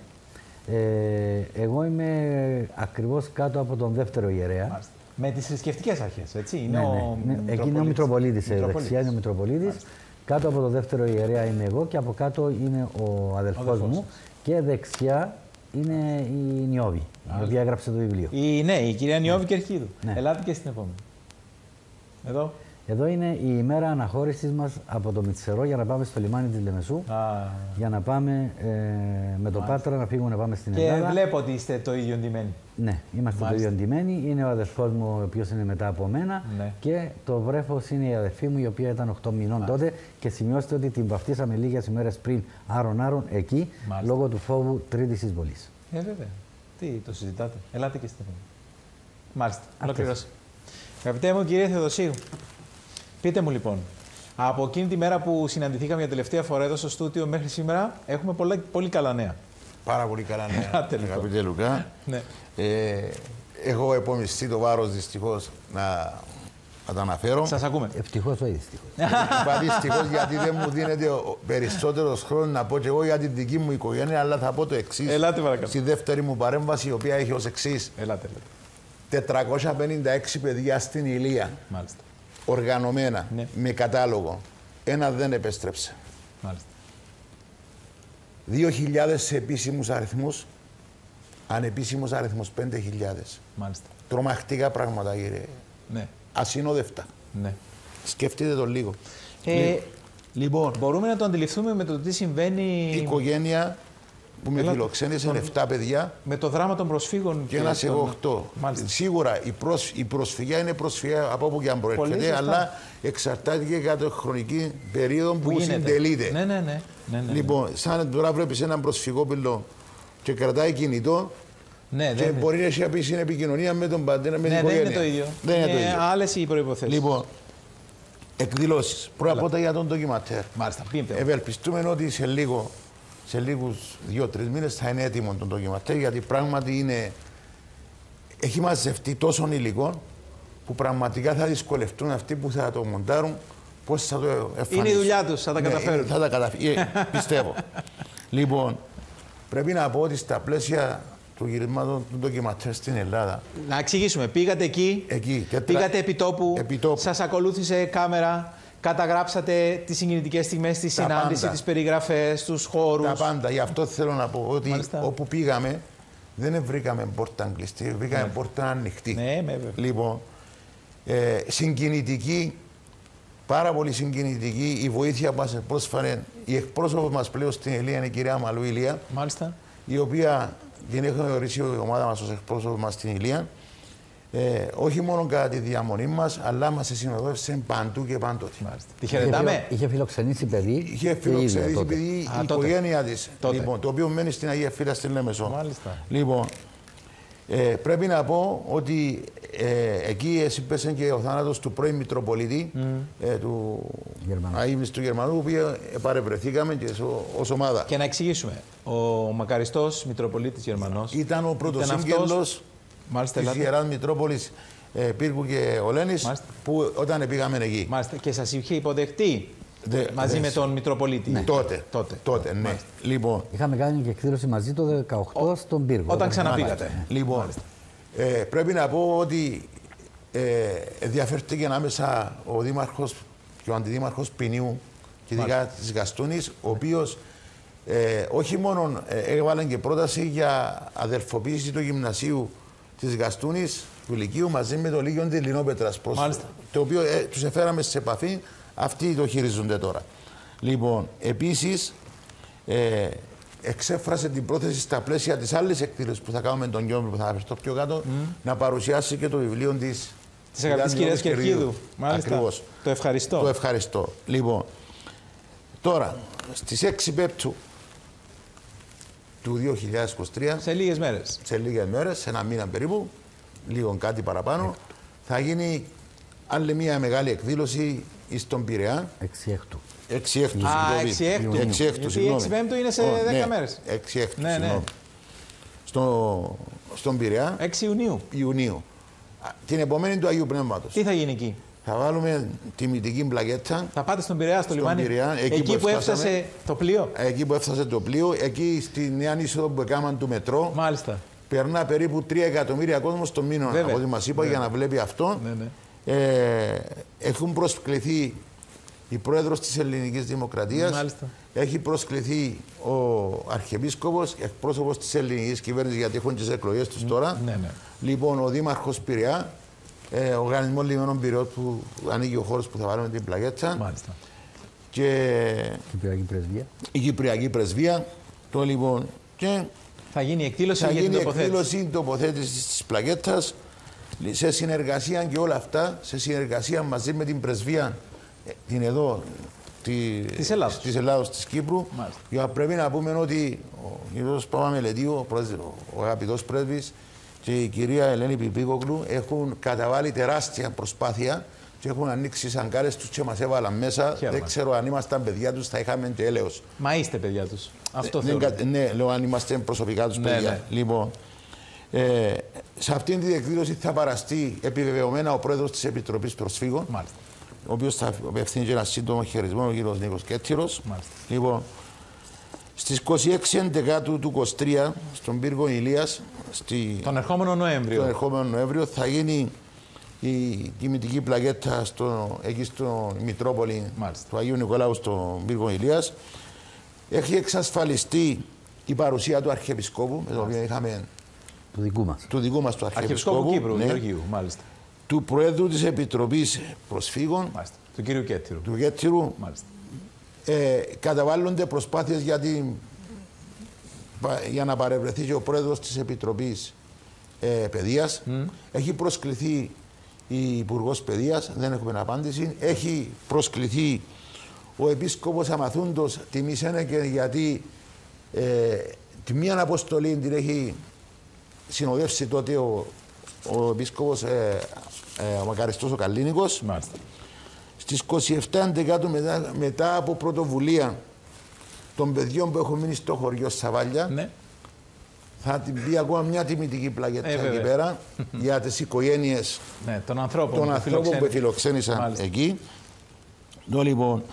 Εγώ είμαι ακριβώς κάτω από τον δεύτερο ιερέα. Μάλιστα. Με τις θρησκευτικές αρχές, έτσι. Είναι εκεί είναι ο Μητροπολίτης. Δεξιά είναι ο Μητροπολίτης. Κάτω από το δεύτερο ιερέα είμαι εγώ και από κάτω είναι ο αδελφός μου. Και δεξιά είναι η Νιώβη, η οποία έγραψε το βιβλίο. Η κυρία Νιώβη Κερχίδου. Ελάτε και στην επόμενη. Εδώ. Εδώ είναι η ημέρα αναχώρησης μας από το Μητσερό για να πάμε στο λιμάνι της Λεμεσού. Για να πάμε με το Πάτρα να φύγουμε να πάμε στην Ελλάδα. Και βλέπω ότι είστε το ίδιο ντυμένοι. Ναι, είμαστε το ίδιο ντυμένοι. Είναι ο αδερφός μου, ο οποίος είναι μετά από μένα. Και το βρέφος είναι η αδερφή μου, η οποία ήταν 8 μηνών τότε. Και σημειώστε ότι την βαφτίσαμε λίγες ημέρες πριν άρον εκεί, λόγω του φόβου τρίτης εισβολής. Βέβαια. Τι το συζητάτε. Ελάτε και στην επόμενη. Μάλιστα. Ολοκληρώσα. Αγαπητέ μου κύριε Θεοδοσίου, πείτε μου λοιπόν, από εκείνη τη μέρα που συναντηθήκαμε για τελευταία φορά εδώ στο στούτιο μέχρι σήμερα, έχουμε πολύ καλά νέα. Πάρα πολύ καλά νέα, αγαπητέ Λουκά. Έχω επομιστεί το βάρος δυστυχώς να να τα αναφέρω. Σας ακούμε. Ευτυχώς ή δυστυχώς. Είπα δυστυχώς γιατί δεν μου δίνεται περισσότερος χρόνος να πω και εγώ για τη δική μου οικογένεια, αλλά θα πω το εξής. Ελάτε παρακαλώ. Στη δεύτερη μου παρέμβαση, η οποία έχει ως εξής. Ελάτε. 456 παιδιά στην Ηλία. Μάλιστα. Οργανωμένα, ναι. με κατάλογο. Ένα δεν επέστρεψε. Μάλιστα. 2.000 σε επίσημους αριθμούς, ανεπίσημους αριθμούς 5.000. Μάλιστα. Τρομακτικά πράγματα, κύριε. Ναι. Ασυνόδευτα. Ναι. Σκεφτείτε το λίγο. Λοιπόν, μπορούμε να το αντιληφθούμε με το τι συμβαίνει. Η οικογένεια που με φιλοξένησε 7 παιδιά. Με το δράμα των προσφύγων. Και ένας εγώ 8. Σίγουρα η προσφυγιά είναι προσφυγιά από όπου και αν προέρχεται, αλλά εξαρτάται και για τη χρονική περίοδο που συντελείται. Ναι. Λοιπόν, σαν τώρα βλέπεις έναν προσφυγόπουλο και κρατάει κινητό. Ναι, και μπορεί να έχει επίσης επικοινωνία με τον πατέρα, με την οικογένεια. Δεν είναι το ίδιο. Δεν είναι το ίδιο. Άλλες οι προϋποθέσεις. Λοιπόν, εκδηλώσεις. Πρώτα για τον ντοκιματέρ. Μάλιστα. Ευελπιστούμε ότι σε λίγους 2-3 μήνες θα είναι έτοιμο το ντοκιματέρ, γιατί πράγματι έχει μαζευτεί τόσων υλικών που πραγματικά θα δυσκολευτούν αυτοί που θα το μοντάρουν πώς θα το εμφανίσουν. Είναι η δουλειά τους, θα τα καταφέρουν. Θα τα καταφέρουν, πιστεύω. Λοιπόν, πρέπει να πω ότι στα πλαίσια του γυρίσματος του ντοκιματέρ στην Ελλάδα. Να εξηγήσουμε. Πήγατε εκεί, πήγατε επιτόπου, σας ακολούθησε κάμερα, καταγράψατε τις συγκινητικές στιγμές, τη συνάντηση, τις περιγραφές, τους χώρους. Τα πάντα. Γι' αυτό θέλω να πω ότι όπου πήγαμε δεν βρήκαμε πόρτα κλειστή, βρήκαμε πόρτα ανοιχτή. Ναι, λοιπόν, συγκινητική, πάρα πολύ συγκινητική η βοήθεια που μας πρόσφερε η εκπρόσωπος μας πλέον στην Ηλία είναι η κυρία Μαλού Ηλία. Μάλιστα. Η οποία την έχουμε ορίσει η ομάδα μας ως εκπρόσωπος μας στην Ηλία. Όχι μόνο κατά τη διαμονή μας, αλλά μας συνοδεύσε παντού και πάντοτε. Τη χαιρετάμε. Είχε φιλοξενήσει παιδί. Είχε φιλοξενήσει παιδί η οικογένεια της. Λοιπόν, το οποίο μένει στην Αγία Φύλλα στην Λέμεσο. Μάλιστα. Λοιπόν, πρέπει να πω ότι εκεί συμπέσε και ο θάνατος του πρώην Μητροπολίτη του Αείμνηστου Γερμανού, του οποίου παρευρεθήκαμε και ως ομάδα. Και να εξηγήσουμε. Ο μακαριστός Μητροπολίτης Γερμανός ήταν ο πρώτος σύγγελος της Ιεράς Μητρόπολης Πύργου και Ολένης, που όταν πήγαμε εκεί. Μάλιστα. Και σας είχε υποδεχτεί μαζί με τον Μητροπολίτη. Ναι. Τότε, ναι. Λοιπόν, είχαμε κάνει και εκδήλωση μαζί το 2018 στον Πύργο. Όταν ξαναπήγατε. Λοιπόν, πρέπει να πω ότι ενδιαφέρθηκε ανάμεσα ο Δήμαρχος και ο Αντιδήμαρχος Ποινίου και ειδικά της Γαστούνης, ο οποίος όχι μόνο έβαλε και πρόταση για αδελφοποίηση του γυμνασίου της Γαστούνης, του Λυκείου, μαζί με το Λύκειο της Λινόπετρας, το οποίο τους εφέραμε σε επαφή, αυτοί το χειρίζονται τώρα. Λοιπόν, επίσης, εξέφρασε την πρόθεση στα πλαίσια της άλλης εκδήλωσης που θα κάνουμε τον Γιώργο, που θα αναφερθώ πιο κάτω, να παρουσιάσει και το βιβλίο της αγαπητής κυρίας Κερκίδου. Ακριβώς. Το ευχαριστώ. Το ευχαριστώ. Λοιπόν, τώρα, στις 6 Πέπτου του 2023, σε λίγες μέρες, σε ένα μήνα περίπου, λίγο κάτι παραπάνω, θα γίνει άλλη μια μεγάλη εκδήλωση στον Πειραιά. 6/6. 6/6. 6/6. Γιατί 6/5 είναι σε 10 μέρες. 6/6. Ναι. Στον Πειραιά. 6 Ιουνίου. Την επομένη του Αγίου Πνεύματος. Τι θα γίνει εκεί? Θα βάλουμε τιμητική πλακέτα. Θα πάτε στον Πειραιά, στο λιμάνι. Πειραιά, εκεί που έφτασε το πλοίο. Εκεί που έφτασε το πλοίο, εκεί στη νέα είσοδο που έκαναν του μετρό. Μάλιστα. Περνά περίπου 3 εκατομμύρια κόσμο το μήνα, από ό,τι μας είπα, για να βλέπει αυτό. Έχουν προσκληθεί η πρόεδρος της Ελληνικής Δημοκρατίας. Μάλιστα. Έχει προσκληθεί ο Αρχιεπίσκοπος, εκπρόσωπος της ελληνικής κυβέρνησης, γιατί έχουν τις εκλογές τους τώρα. Λοιπόν, ο Δήμαρχος Πειραιά, ο Οργανισμός Λιμένων Πειραιών που ανοίγει ο χώρος που θα βάλουμε την πλακέτσα. Μάλιστα. Και η Κυπριακή Πρεσβεία. Το λοιπόν. Και θα γίνει εκδήλωση για την εκδήλωση τοποθέτησης της πλακέτας σε συνεργασία και όλα αυτά, σε συνεργασία μαζί με την Πρεσβεία την εδώ της Ελλάδος, της Κύπρου. Για πρέπει να πούμε ότι ο κ. Παπαμελετίου, ο αγαπητός πρέσβης, και η κυρία Ελένη Πιπίκοκλου έχουν καταβάλει τεράστια προσπάθεια και έχουν ανοίξει σαγκάρες τους και μας έβαλαν μέσα. Δεν ξέρω αν ήμασταν παιδιά τους, θα είχαμε και έλεος. Μα είστε παιδιά τους. Αυτό θεωρώ. Ναι, λέω αν είμαστε προσωπικά τους παιδιά. Λοιπόν, Σε αυτήν την εκδήλωση θα παραστεί επιβεβαιωμένα ο πρόεδρος της Επιτροπής Προσφύγων, Μάλιστα. ο οποίος θα απευθύνει και ένα σύντομο χαιρισμό, ο κ. Νίκος Κέττυρος. Λοιπόν, στις 26 του 23 στον πύργο Ηλίας, τον ερχόμενο Νοέμβριο θα γίνει η τιμητική πλακέτα εκεί στο Μητρόπολη του Αγίου Νικολάου στον πύργο Ηλίας. Έχει εξασφαλιστεί η παρουσία του Αρχιεπισκόπου, με τον οποίο είχαμε του δικού μας του Αρχιεπισκόπου Κύπρου, Γεωργίου, μάλιστα. Του Προέδρου της Επιτροπής Προσφύγων, μάλιστα, του κ. Κέττυρου. Του Κέττυρου. Καταβάλλονται προσπάθειες για να παρευρεθεί και ο Πρόεδρος της Επιτροπής Παιδείας. Έχει προσκληθεί η Υπουργός Παιδείας, δεν έχουμε απάντηση. Έχει προσκληθεί ο Επίσκοπος Αμαθούντος τιμή Σένεκεν, γιατί τη μία αποστολή την έχει συνοδεύσει τότε ο Επίσκοπος ο Μακαριστός ο Καλλίνικος. Μάλιστα. Στις 27 μετά από πρωτοβουλία των παιδιών που έχουν μείνει στο χωριό Σαβάλια, ναι, θα την πει ακόμα μια τιμητική πλακέτα εκεί πέρα για τις οικογένειες, ναι, των ανθρώπων που φιλοξένησαν εκεί. Λοιπόν,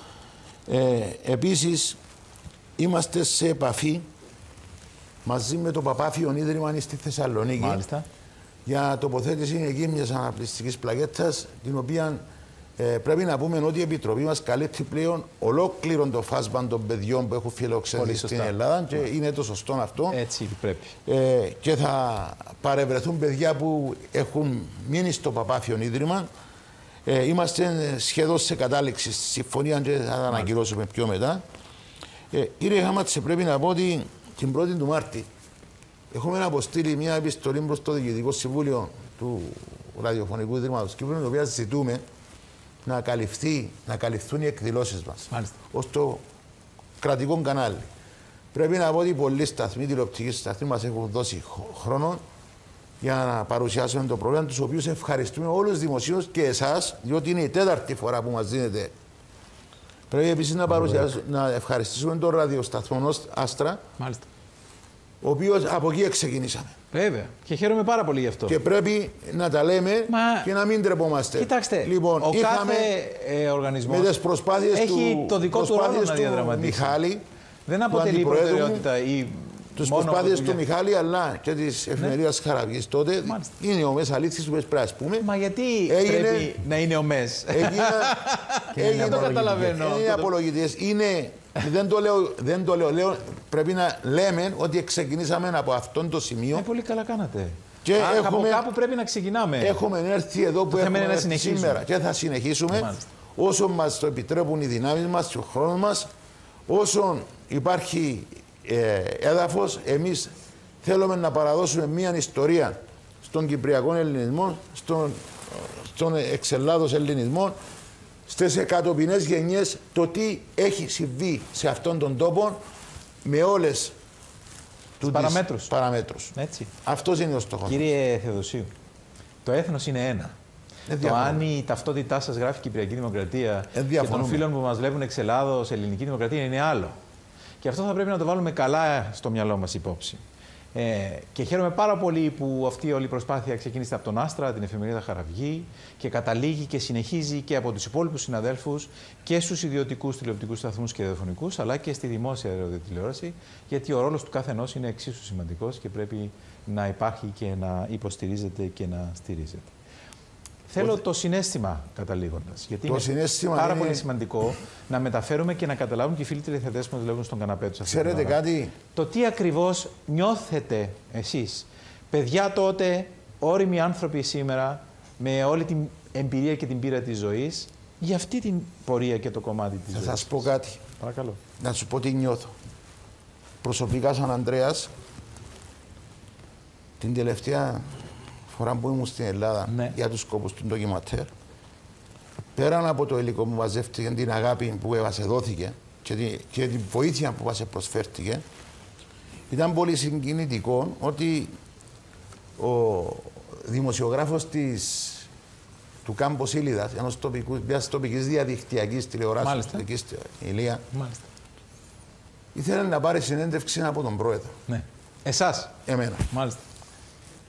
επίσης είμαστε σε επαφή μαζί με το Παπάφιον Ίδρυμα στη Θεσσαλονίκη. Μάλιστα. Για τοποθέτηση εκεί μιας αναπληστικής πλακέτας, την οποία πρέπει να πούμε ότι η Επιτροπή μας καλύπτει πλέον ολόκληρο το φάσμα των παιδιών που έχουν φιλοξενηθεί στην Ελλάδα και είναι το σωστό αυτό. Έτσι πρέπει. Και θα παρευρεθούν παιδιά που έχουν μείνει στο Παπάφιον Ίδρυμα. Είμαστε σχεδόν σε κατάληξη στη συμφωνία και θα τα ανακοινώσουμε πιο μετά. Κύριε Χάματσε, πρέπει να πω ότι την 1η του Μάρτη έχουμε αποστείλει μια επιστολή προς το Διοικητικό Συμβούλιο του Ραδιοφωνικού Ιδρύματος Κύπρου, την οποία ζητούμε να καλυφθούν οι εκδηλώσεις μας ως το κρατικό κανάλι. Πρέπει να πω ότι πολλοί σταθμοί, τηλεοπτικοί σταθμοί μας έχουν δώσει χρόνο για να παρουσιάσουν το πρόβλημα, τους οποίους ευχαριστούμε όλους τους δημοσίους και εσάς, διότι είναι η 4η φορά που μας δίνετε. Πρέπει επίσης να ευχαριστήσουμε τον ραδιοσταθμό Άστρα, ο οποίος από εκεί ξεκινήσαμε. Βέβαια. Και χαίρομαι πάρα πολύ γι' αυτό. Και πρέπει να τα λέμε και να μην τρεπόμαστε. Κοιτάξτε, λοιπόν, ο κάθε οργανισμός με τις προσπάθειες έχει το δικό του ρόλο να διαδραματίσει. Μιχάλη, δεν αποτελεί προτεραιότητα ή τις προσπάθειες του Μιχάλη, αλλά και της εφημερίδας Χαραβγής τότε. Είναι ο Μες αλήθειες που πρέπει να πούμε. Μα γιατί πρέπει να είναι ο Μες? Δεν το καταλαβαίνω. Είναι απολογητές. Δεν το λέω, πρέπει να λέμε ότι ξεκινήσαμε από αυτόν το σημείο. Πολύ καλά κάνατε. Και από κάπου πρέπει να ξεκινάμε. Έχουμε έρθει εδώ που έχουμε έρθει σήμερα και θα συνεχίσουμε όσο μας το επιτρέπουν οι δυνάμεις μας και ο χρόνος μας. Όσο υπάρχει έδαφος, εμείς θέλουμε να παραδώσουμε μια ιστορία στον κυπριακό ελληνισμό, στον εξελάδος ελληνισμό, στις εκατοπινές γενιές, το τι έχει συμβεί σε αυτόν τον τόπο με όλες τις παραμέτρους. Έτσι. Αυτός είναι ο στόχος. Κύριε Θεοδοσίου, το έθνος είναι ένα. Το αν η ταυτότητά σας γράφει Κυπριακή Δημοκρατία και των φίλων που μας βλέπουν εξ Ελλάδος, Ελληνική Δημοκρατία είναι άλλο. Και αυτό θα πρέπει να το βάλουμε καλά στο μυαλό μας υπόψη. Και χαίρομαι πάρα πολύ που αυτή όλη η προσπάθεια ξεκίνησε από τον Άστρα, την εφημερίδα Χαραβγή, και καταλήγει και συνεχίζει και από τους υπόλοιπους συναδέλφους και στους ιδιωτικούς τηλεοπτικούς σταθμούς και ραδιοφωνικούς, αλλά και στη δημόσια ραδιοτηλεόραση, γιατί ο ρόλος του καθενός είναι εξίσου σημαντικός και πρέπει να υπάρχει και να υποστηρίζεται και να στηρίζεται. Θέλω το συναίσθημα καταλήγοντας, γιατί είναι πάρα πολύ σημαντικό να μεταφέρουμε και να καταλάβουν και οι φίλοι τηλεθεατές που μας βλέπουν στον καναπέ τους. Ξέρετε κάτι? Το τι ακριβώς νιώθετε εσείς, παιδιά τότε, όριμοι άνθρωποι σήμερα, με όλη την εμπειρία και την πείρα της ζωής, για αυτή την πορεία και το κομμάτι της ζωής. Θα σας πω κάτι. Παρακαλώ. Να σου πω τι νιώθω. Προσωπικά σαν Ανδρέας, την τελευταία φορά που ήμουν στην Ελλάδα για τους σκοπούς του ντοκιματέρ, πέραν από το υλικό που μαζεύτηκε, την αγάπη που μας δόθηκε και την βοήθεια που μας προσφέρθηκε, ήταν πολύ συγκινητικό ότι ο δημοσιογράφος του Κάμπος Ήλιδας, μιας τοπικής διαδικτυακής τηλεοράσης, Ηλία, ήθελε να πάρει συνέντευξη από τον πρόεδρο. Ναι. Εσάς? Εμένα. Μάλιστα.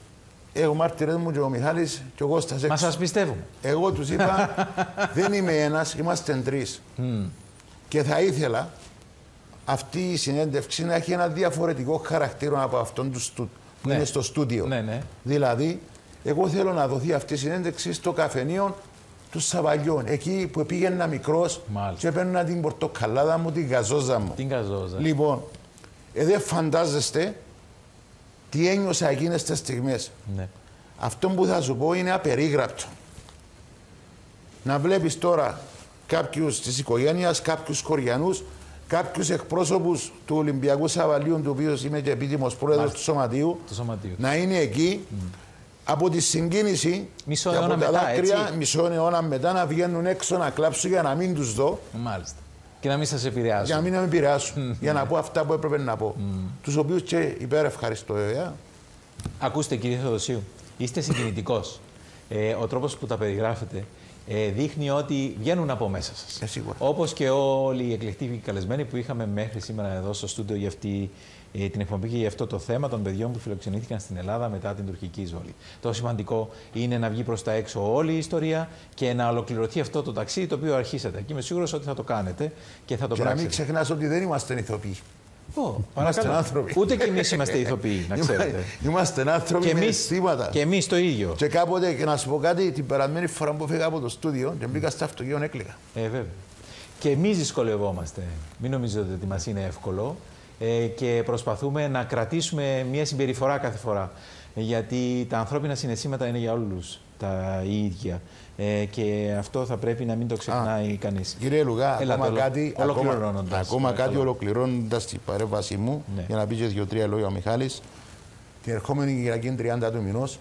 Έχω μάρτυρες μου και ο Μιχάλης και ο Κώστας έξω. Μα σας πιστεύουμε. Εγώ τους είπα, δεν είμαι ένας, είμαστε 3. Και θα ήθελα αυτή η συνέντευξη να έχει ένα διαφορετικό χαρακτήρα από αυτόν που είναι στο στούντιο. Ναι. Δηλαδή, εγώ θέλω να δοθεί αυτή η συνέντευξη στο καφενείο του Σαββαλιών. Εκεί που πήγαινα μικρός και έπαιρνα την πορτοκαλάδα μου, την γαζόζα μου. Λοιπόν, δεν φαντάζεστε τι ένιωσα εκείνες τις στιγμές. Ναι. Αυτό που θα σου πω είναι απερίγραπτο. Να βλέπεις τώρα κάποιους της οικογένειας, κάποιους χωριανούς, κάποιους εκπρόσωπους του Ολυμπιακού Σαββαλίου, του οποίου είμαι και επίτιμος πρόεδρος του Σωματείου, να είναι εκεί από τη συγκίνηση και από τα δάκρυα, μισό αιώνα μετά, να βγαίνουν έξω να κλάψουν για να μην τους δω. Μάλιστα. Και να μην σας επηρεάσουν. Για να μην με επηρεάσουν. Για να πω αυτά που έπρεπε να πω. Τους οποίους και υπερευχαριστώ βέβαια. Ακούστε κύριε Θεοδοσίου, είστε συγκινητικός. Ο τρόπος που τα περιγράφετε δείχνει ότι βγαίνουν από μέσα σας. Όπως και όλοι οι εκλεκτοί καλεσμένοι που είχαμε μέχρι σήμερα εδώ στο στούντιο για την εκπομπή και για αυτό το θέμα των παιδιών που φιλοξενήθηκαν στην Ελλάδα μετά την τουρκική εισβολή. Το σημαντικό είναι να βγει προς τα έξω όλη η ιστορία και να ολοκληρωθεί αυτό το ταξίδι το οποίο αρχίσατε. Και είμαι σίγουρος ότι θα το κάνετε και θα το πράξετε. Και να μην ξεχνάς ότι δεν είμαστε ηθοποιοί. Είμαστε άνθρωποι. Ούτε κι εμείς είμαστε ηθοποιοί, να ξέρετε. Είμαστε άνθρωποι με αισθήματα. Και εμείς το ίδιο. Και κάποτε, και να σου πω κάτι, την περασμένη φορά που φύγα από το στούντιο και μπήκα στο αυτοκίνητο, έκλαιγα. Βέβαια. Και εμείς δυσκολευόμαστε. Μην νομίζετε ότι μας είναι εύκολο. Και προσπαθούμε να κρατήσουμε μια συμπεριφορά κάθε φορά. Γιατί τα ανθρώπινα συναισθήματα είναι για όλους τα ίδια. Και αυτό θα πρέπει να μην το ξεχνάει κανείς. Κύριε Λουγά, ακόμα κάτι ολοκληρώνοντας την παρέμβασή μου, για να πει και 2-3 λόγια ο Μιχάλης. Την ερχόμενη Κυριακή 30 του μηνός,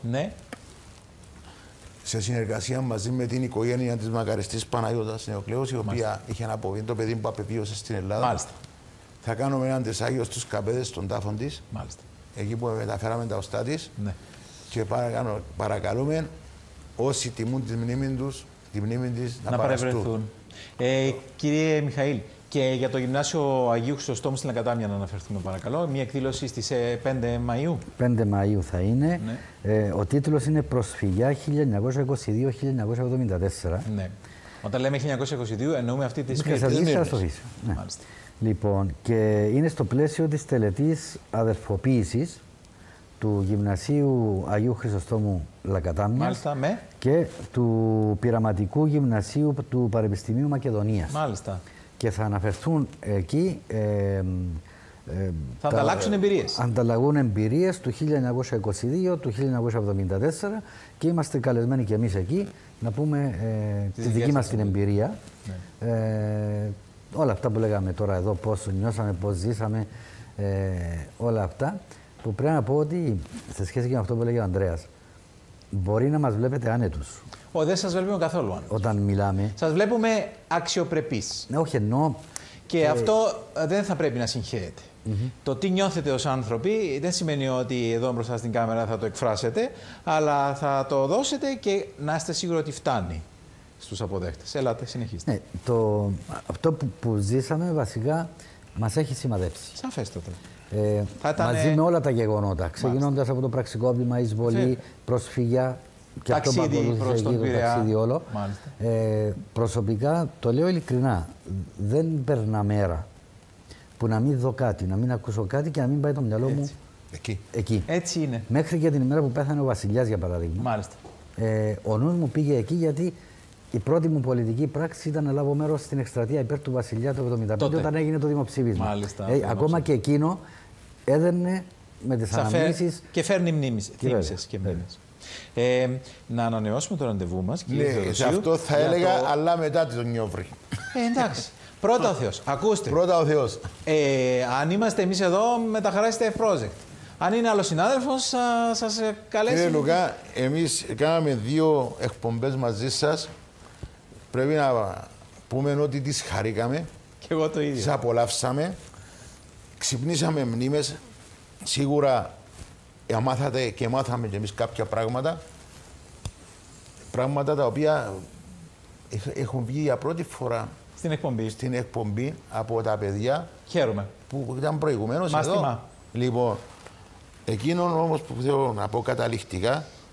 σε συνεργασία μαζί με την οικογένεια της μακαριστής Παναγιώτας Νεοκλέους, η οποία είχε αναποβεί το παιδί που απεβίωσε στην Ελλάδα. Μάλιστα. Θα κάνουμε έναν τεσάγιο στους καπέδες των τάφων της, εκεί που μεταφέραμε τα οστά της. Και παρακαλούμε όσοι τιμούν τη μνήμη της να παραστούν. Κύριε Μιχαήλ, και για το Γυμνάσιο Αγίου Χρυσοστόμου στην Λακατάμια να αναφερθούμε παρακαλώ. Μια εκδήλωση στις 5 Μαΐου. 5 Μαΐου θα είναι. Ο τίτλος είναι «Προσφυγιά 1922-1974». Ναι. Όταν λέμε 1922 εννοούμε αυτή τη στιγμή. Λοιπόν, και είναι στο πλαίσιο της τελετής αδερφοποίησης του Γυμνασίου Αγίου Χρυσοστόμου Λακατάμιας και του Πειραματικού Γυμνασίου του Πανεπιστημίου Μακεδονίας. Μάλιστα. Και θα αναφερθούν εκεί... θα ανταλλάξουν εμπειρίες. Ανταλλαγούν εμπειρίες του 1922, του 1974 και είμαστε καλεσμένοι και εμείς εκεί να πούμε τη δική μας την εμπειρία. Όλα αυτά που λέγαμε τώρα εδώ, πώς νιώσαμε, πώς ζήσαμε, όλα αυτά, που πρέπει να πω ότι σε σχέση και με αυτό που λέγει ο Ανδρέας, μπορεί να μας βλέπετε άνετους. Δεν σας βλέπουμε καθόλου άνετους. Όταν μιλάμε. Σας βλέπουμε αξιοπρεπείς. Όχι, εννοώ. Και αυτό δεν θα πρέπει να συγχαίρεται. Το τι νιώθετε ως άνθρωποι δεν σημαίνει ότι εδώ μπροστά στην κάμερα θα το εκφράσετε, αλλά θα το δώσετε και να είστε σίγουροι ότι φτάνει στους αποδέχτες. Ελάτε, συνεχίστε. Ναι, αυτό που ζήσαμε βασικά μας έχει σημαδέψει. Σαφέστατα. Μαζί με όλα τα γεγονότα, ξεκινώντας από το πραξικόπημα, εισβολή, προσφυγιά και αυτό που ακολούθησε εκεί, το ταξίδι όλο. Προσωπικά, το λέω ειλικρινά, δεν περνά μέρα που να μην δω κάτι, να μην ακούσω κάτι και να μην πάει το μυαλό μου εκεί. Έτσι είναι. Μέχρι και την ημέρα που πέθανε ο Βασιλιάς, για παράδειγμα. Μάλιστα. Ο νους μου πήγε εκεί γιατί η πρώτη μου πολιτική πράξη ήταν να λάβω μέρος στην εκστρατεία υπέρ του Βασιλιά το 1975 όταν έγινε το δημοψήφισμα. Μάλιστα, ακόμα και εκείνο έδαινε με τις αναμνήσεις. Και φέρνει μνήμες. Να ανανεώσουμε το ραντεβού μας. Ναι, σε αυτό θα έλεγα, αλλά μετά τον Νιόβρη. Εντάξει. Πρώτα ο Θεός. Ακούστε. Πρώτα ο Θεός. Αν είμαστε εμείς εδώ, με τα χαρά είστε ευπρόσδεκτοι. Αν είναι άλλος συνάδελφος, θα σας καλέσει. Κύριε Λουκά, εμείς κάναμε 2 εκπομπές μαζί σας. Πρέπει να πούμε ότι τις χαρήκαμε. Και εγώ το ίδιο. Τις απολαύσαμε. Ξυπνήσαμε μνήμες. Σίγουρα μάθατε και μάθαμε κι εμείς κάποια πράγματα. Πράγματα τα οποία έχουν βγει για πρώτη φορά στην εκπομπή από τα παιδιά. Χαίρομαι. Που ήταν προηγουμένως εδώ. Λοιπόν, εκείνο όμως που θέλω να πω καταληκτικά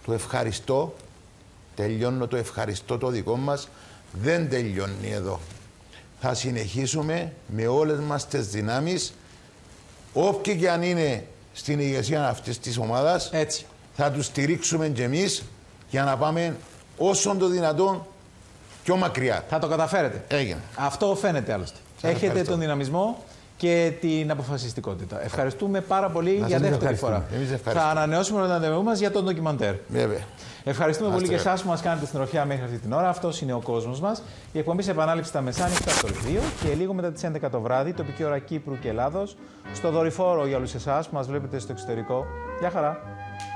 το ευχαριστώ, τελειώνω το ευχαριστώ το δικό μας, δεν τελειώνει εδώ. Θα συνεχίσουμε με όλες μας τις δυνάμεις, όποιοι και αν είναι στην ηγεσία αυτής της ομάδας, θα τους στηρίξουμε και εμείς για να πάμε όσο το δυνατόν πιο μακριά. Θα το καταφέρετε. Έγινε. Αυτό φαίνεται άλλωστε. Έχετε τον δυναμισμό και την αποφασιστικότητα. Ευχαριστούμε πάρα πολύ για δεύτερη φορά. Θα ανανεώσουμε το ραντεβού μας για τον ντοκιμαντέρ. Βέβαια. Ευχαριστούμε πολύ και εσάς που μας κάνετε στην τροφιά μέχρι αυτή την ώρα. Αυτός είναι ο κόσμος μας. Η εκπομπή σε επανάληψη τα μεσάνυχτα στο 2 και λίγο μετά τις 11 το βράδυ, τοπική ώρα Κύπρου και Ελλάδος, στο δορυφόρο για όλους εσάς που μας βλέπετε στο εξωτερικό. Γεια χαρά.